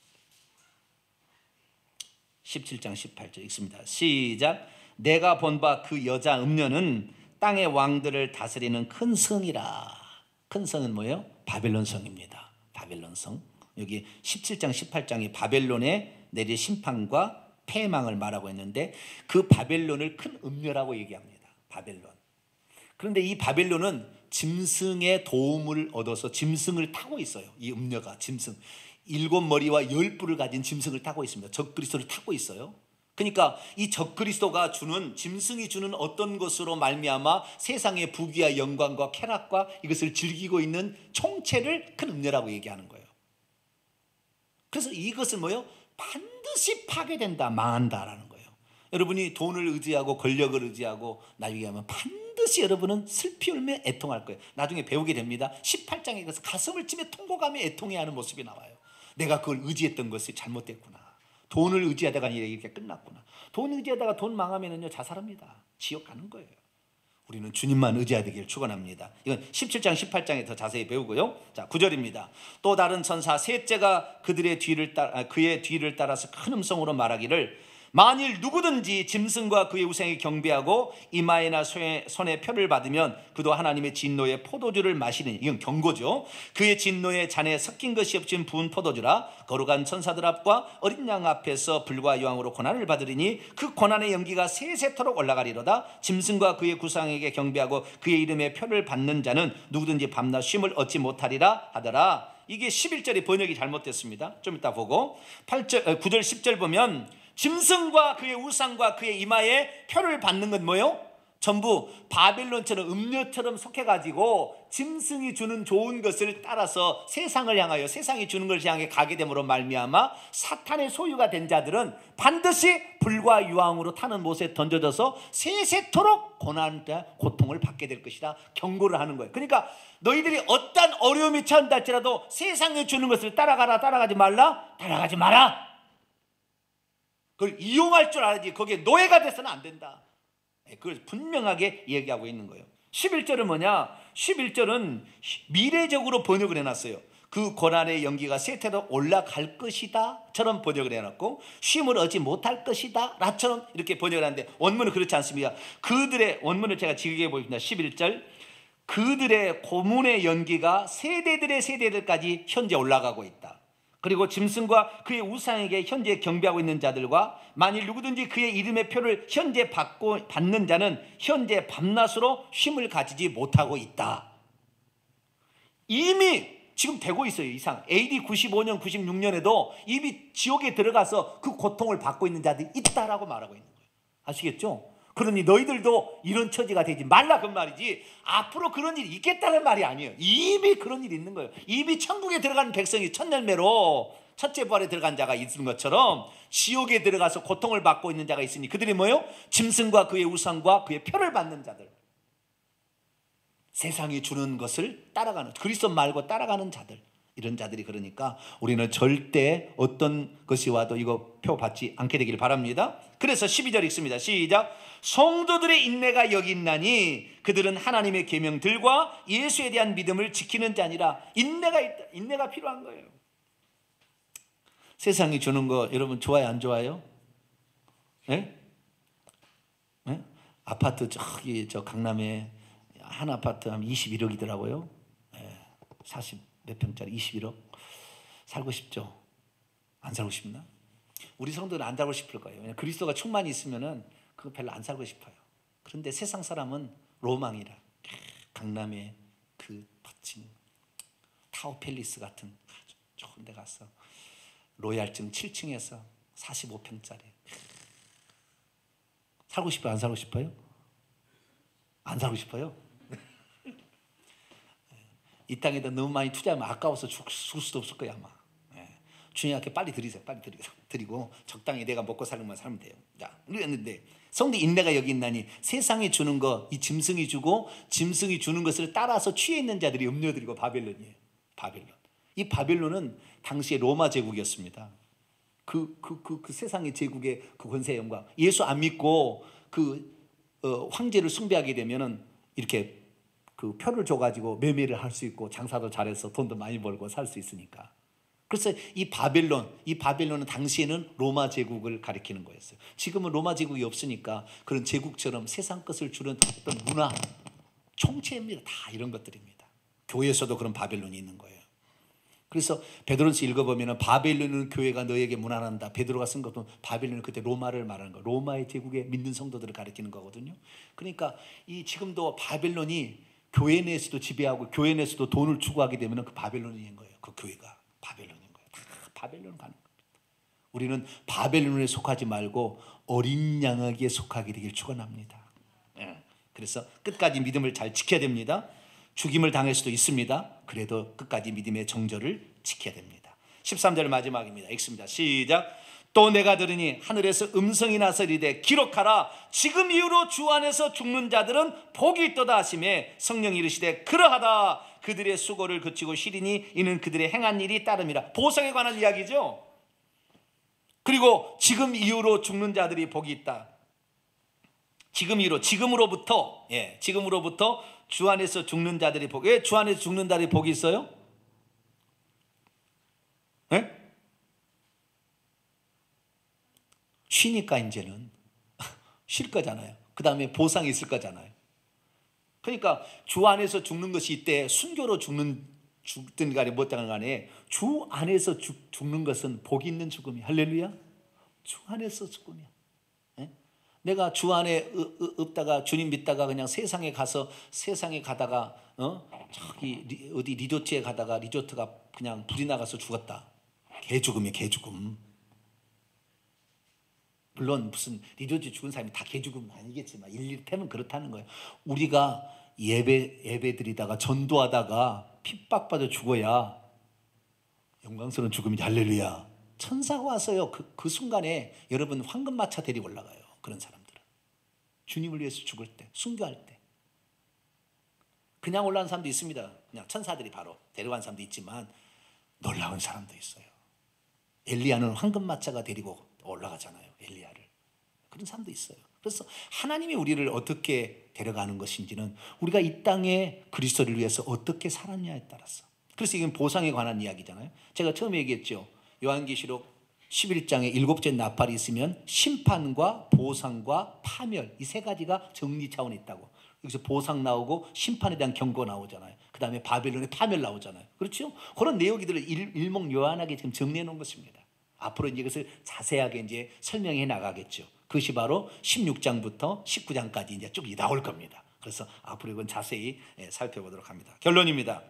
십칠 장 십팔 절 읽습니다. 시작. 내가 본 바 그 여자 음녀는 땅의 왕들을 다스리는 큰 성이라. 큰 성은 뭐예요? 바벨론 성입니다. 바벨론 성. 여기 십칠 장 십팔 장이 바벨론에 내릴 심판과 패망을 말하고 있는데 그 바벨론을 큰 음녀라고 얘기합니다. 바벨론. 그런데 이 바벨론은 짐승의 도움을 얻어서 짐승을 타고 있어요. 이 음녀가 짐승. 일곱 머리와 열 뿔을 가진 짐승을 타고 있습니다. 적그리스도를 타고 있어요. 그러니까 이 적그리스도가 주는 짐승이 주는 어떤 것으로 말미암아 세상의 부귀와 영광과 쾌락과 이것을 즐기고 있는 총체를 큰 음녀라고 얘기하는 거예요. 그래서 이것은 뭐예요? 반드시 파괴된다, 망한다라는 거예요. 여러분이 돈을 의지하고 권력을 의지하고 나중에 하면 반드시 여러분은 슬피 울며 애통할 거예요. 나중에 배우게 됩니다. 십팔 장에 가서 가슴을 치며 통곡하며 애통해하는 모습이 나와요. 내가 그걸 의지했던 것이 잘못됐구나. 돈을 의지하다가 이렇게 끝났구나. 돈 의지하다가 돈 망하면은요 자살합니다. 지옥 가는 거예요. 우리는 주님만 의지해야 되기를 축원합니다. 이건 십칠 장 십팔 장에 더 자세히 배우고요. 자, 구 절입니다. 또 다른 천사 셋째가 그들의 뒤를 따라 그의 뒤를 따라서 큰 음성으로 말하기를 만일 누구든지 짐승과 그의 우상에 경배하고 이마에나 손에, 손에 표를 받으면 그도 하나님의 진노의 포도주를 마시는, 이건 경고죠. 그의 진노의 잔에 섞인 것이 없인 부은 포도주라. 거룩한 천사들 앞과 어린 양 앞에서 불과 여왕으로 고난을 받으리니 그 고난의 연기가 세세토록 올라가리로다. 짐승과 그의 구상에게 경배하고 그의 이름의 표를 받는 자는 누구든지 밤낮 쉼을 얻지 못하리라 하더라. 이게 십일 절의 번역이 잘못됐습니다. 좀 이따 보고 팔 절, 구 절 십 절 보면 짐승과 그의 우상과 그의 이마에 표를 받는 건 뭐예요? 전부 바벨론처럼 음료처럼 속해가지고 짐승이 주는 좋은 것을 따라서 세상을 향하여 세상이 주는 것을 향해 가게 됨으로 말미암아 사탄의 소유가 된 자들은 반드시 불과 유황으로 타는 못에 던져져서 세세토록 고난과 고통을 받게 될 것이라 경고를 하는 거예요. 그러니까 너희들이 어떤 어려움이 처한다 할지라도 세상에 주는 것을 따라가라, 따라가지 말라, 따라가지 마라. 그걸 이용할 줄 알아야지 거기에 노예가 돼서는 안 된다. 그걸 분명하게 얘기하고 있는 거예요. 십일 절은 뭐냐? 십일 절은 미래적으로 번역을 해놨어요. 그 고난의 연기가 세태로 올라갈 것이다 처럼 번역을 해놨고 쉼을 얻지 못할 것이다 라처럼 이렇게 번역을 하는데 원문은 그렇지 않습니다. 그들의 원문을 제가 지르게 보입니다. 십일 절 그들의 고문의 연기가 세대들의 세대들까지 현재 올라가고 있다. 그리고 짐승과 그의 우상에게 현재 경배하고 있는 자들과 만일 누구든지 그의 이름의 표를 현재 받고 받는 자는 현재 밤낮으로 쉼을 가지지 못하고 있다. 이미 지금 되고 있어요. 이상 에이디 구십오 년 구십육 년에도 이미 지옥에 들어가서 그 고통을 받고 있는 자들이 있다라고 말하고 있는 거예요. 아시겠죠? 그러니 너희들도 이런 처지가 되지 말라 그 말이지, 앞으로 그런 일이 있겠다는 말이 아니에요. 이미 그런 일이 있는 거예요. 이미 천국에 들어가는 백성이 첫 열매로 첫째 부활에 들어간 자가 있는 것처럼 지옥에 들어가서 고통을 받고 있는 자가 있으니 그들이 뭐예요? 짐승과 그의 우상과 그의 표를 받는 자들, 세상이 주는 것을 따라가는, 그리스도 말고 따라가는 자들, 이런 자들이. 그러니까 우리는 절대 어떤 것이 와도 이거 표 받지 않게 되기를 바랍니다. 그래서 십이 절 읽습니다. 시작. 성도들의 인내가 여기 있나니 그들은 하나님의 계명들과 예수에 대한 믿음을 지키는 자니라. 인내가 있다. 인내가 필요한 거예요. 세상이 주는 거 여러분 좋아요, 안 좋아요? 네? 네? 아파트 저기 저 강남에 한 아파트 한 이십일억이더라고요. 네. 사십 몇 평짜리 이십일억. 살고 싶죠? 안 살고 싶나? 우리 성도는 안 살고 싶을 거예요. 왜냐하면 그리스도가 충만히 있으면은 그거 별로 안 살고 싶어요. 그런데 세상 사람은 로망이라, 강남에 그 멋진 타워 팰리스 같은 아주 좋은 데 가서 로얄증 칠 층에서 사십오 평짜리 살고 싶어요? 안 살고 싶어요? 안 살고 싶어요? 이 땅에다 너무 많이 투자하면 아까워서 죽, 죽을 수도 없을 거야 아마. 예. 주님께 빨리 드리세요. 빨리 드리고, 드리고 적당히 내가 먹고 살는 것만 살면 돼요. 자, 그랬는데 성도 인내가 여기 있나니 세상이 주는 거, 이 짐승이 주고 짐승이 주는 것을 따라서 취해 있는 자들이 음료들이고 바벨론이에요. 바벨론. 이 바벨론은 당시의 로마 제국이었습니다. 그, 그, 그, 그 세상의 제국의 그 권세의 영광. 예수 안 믿고 그 어, 황제를 숭배하게 되면은 이렇게 그 표를 줘가지고 매매를 할 수 있고 장사도 잘해서 돈도 많이 벌고 살 수 있으니까. 그래서 이 바벨론, 이 바벨론은 당시에는 로마 제국을 가리키는 거였어요. 지금은 로마 제국이 없으니까 그런 제국처럼 세상 것을 주는 어떤 문화, 총체입니다. 다 이런 것들입니다. 교회에서도 그런 바벨론이 있는 거예요. 그래서 베드로서 읽어보면 바벨론은 교회가 너에게 문안한다. 베드로가 쓴 것도 바벨론은 그때 로마를 말하는 거예요. 로마의 제국에 믿는 성도들을 가리키는 거거든요. 그러니까 이 지금도 바벨론이 교회 내에서도 지배하고 교회 내에서도 돈을 추구하게 되면 그 바벨론인 거예요. 그 교회가 바벨론인 거예요. 다 바벨론 가는 겁니다. 우리는 바벨론에 속하지 말고 어린 양에게 속하게 되길 축원합니다. 예. 그래서 끝까지 믿음을 잘 지켜야 됩니다. 죽임을 당할 수도 있습니다. 그래도 끝까지 믿음의 정절을 지켜야 됩니다. 십삼 절 마지막입니다. 읽습니다. 시작. 또 내가 들으니 하늘에서 음성이 나서 이르되 기록하라. 지금 이후로 주 안에서 죽는 자들은 복이 있도다 하시매 성령이 이르시되 그러하다. 그들의 수고를 그치고 쉬리니 이는 그들의 행한 일이 따름이라. 보상에 관한 이야기죠. 그리고 지금 이후로 죽는 자들이 복이 있다. 지금 이후로, 지금으로부터, 예, 지금으로부터 주 안에서 죽는 자들이 복. 왜 주 안에서 죽는 자들이 복이 있어요? 예? 쉬니까 이제는 쉴 거잖아요. 그 다음에 보상이 있을 거잖아요. 그러니까 주 안에서 죽는 것이 이때 순교로 죽는 죽든 간에 못하는 간에 주 안에서 죽, 죽는 것은 복이 있는 죽음이야. 할렐루야. 주 안에서 죽음이야. 예? 내가 주 안에 없다가 주님 믿다가 그냥 세상에 가서 세상에 가다가 어? 저기 리, 어디 리조트에 가다가 리조트가 그냥 불이 나가서 죽었다. 개죽음이야, 개죽음. 물론 무슨 리조트 죽은 사람이 다 개죽음 아니겠지만 일일태면 그렇다는 거예요. 우리가 예배 예배 드리다가 전도하다가 핍박받아 죽어야 영광스러운 죽음이지. 할렐루야. 천사가 와서요. 그, 그 순간에 여러분 황금마차 데리고 올라가요. 그런 사람들은 주님을 위해서 죽을 때, 순교할 때 그냥 올라간 사람도 있습니다. 그냥 천사들이 바로 데려간 사람도 있지만 놀라운 사람도 있어요. 엘리야는 황금마차가 데리고 올라가잖아요. 엘리야를. 그런 사람도 있어요. 그래서 하나님이 우리를 어떻게 데려가는 것인지는 우리가 이 땅에 그리스도를 위해서 어떻게 살았냐에 따라서. 그래서 이건 보상에 관한 이야기잖아요. 제가 처음에 얘기했죠. 요한계시록 십일 장에 일곱째 나팔이 있으면 심판과 보상과 파멸, 이 세 가지가 정리 차원에 있다고. 여기서 보상 나오고 심판에 대한 경고 나오잖아요. 그 다음에 바벨론의 파멸 나오잖아요. 그렇죠? 그런 내용들을 일, 일목요연하게 지금 정리해 놓은 것입니다. 앞으로 이제 이것을 자세하게 이제 설명해 나가겠죠. 그것이 바로 십육 장부터 십구 장까지 이제 쭉 나올 겁니다. 그래서 앞으로 이건 자세히 살펴보도록 합니다. 결론입니다.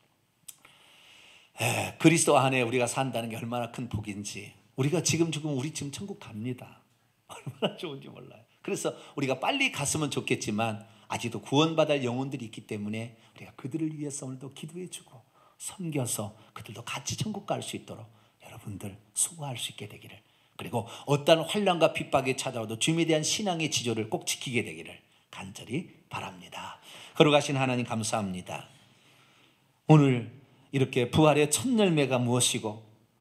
에, 그리스도 안에 우리가 산다는 게 얼마나 큰 복인지. 우리가 지금 지금 우리 지금 천국 갑니다. 얼마나 좋은지 몰라요. 그래서 우리가 빨리 갔으면 좋겠지만 아직도 구원받을 영혼들이 있기 때문에 우리가 그들을 위해서 오늘도 기도해주고 섬겨서 그들도 같이 천국 갈 수 있도록 여러분들 수고할 수 있게 되기를, 그리고 어떠한 환난과 핍박이 찾아와도 주님에 대한 신앙의 지조를 꼭 지키게 되기를 간절히 바랍니다. 걸어가신 하나님 감사합니다. 오늘 이렇게 부활의 첫 열매가 무엇이고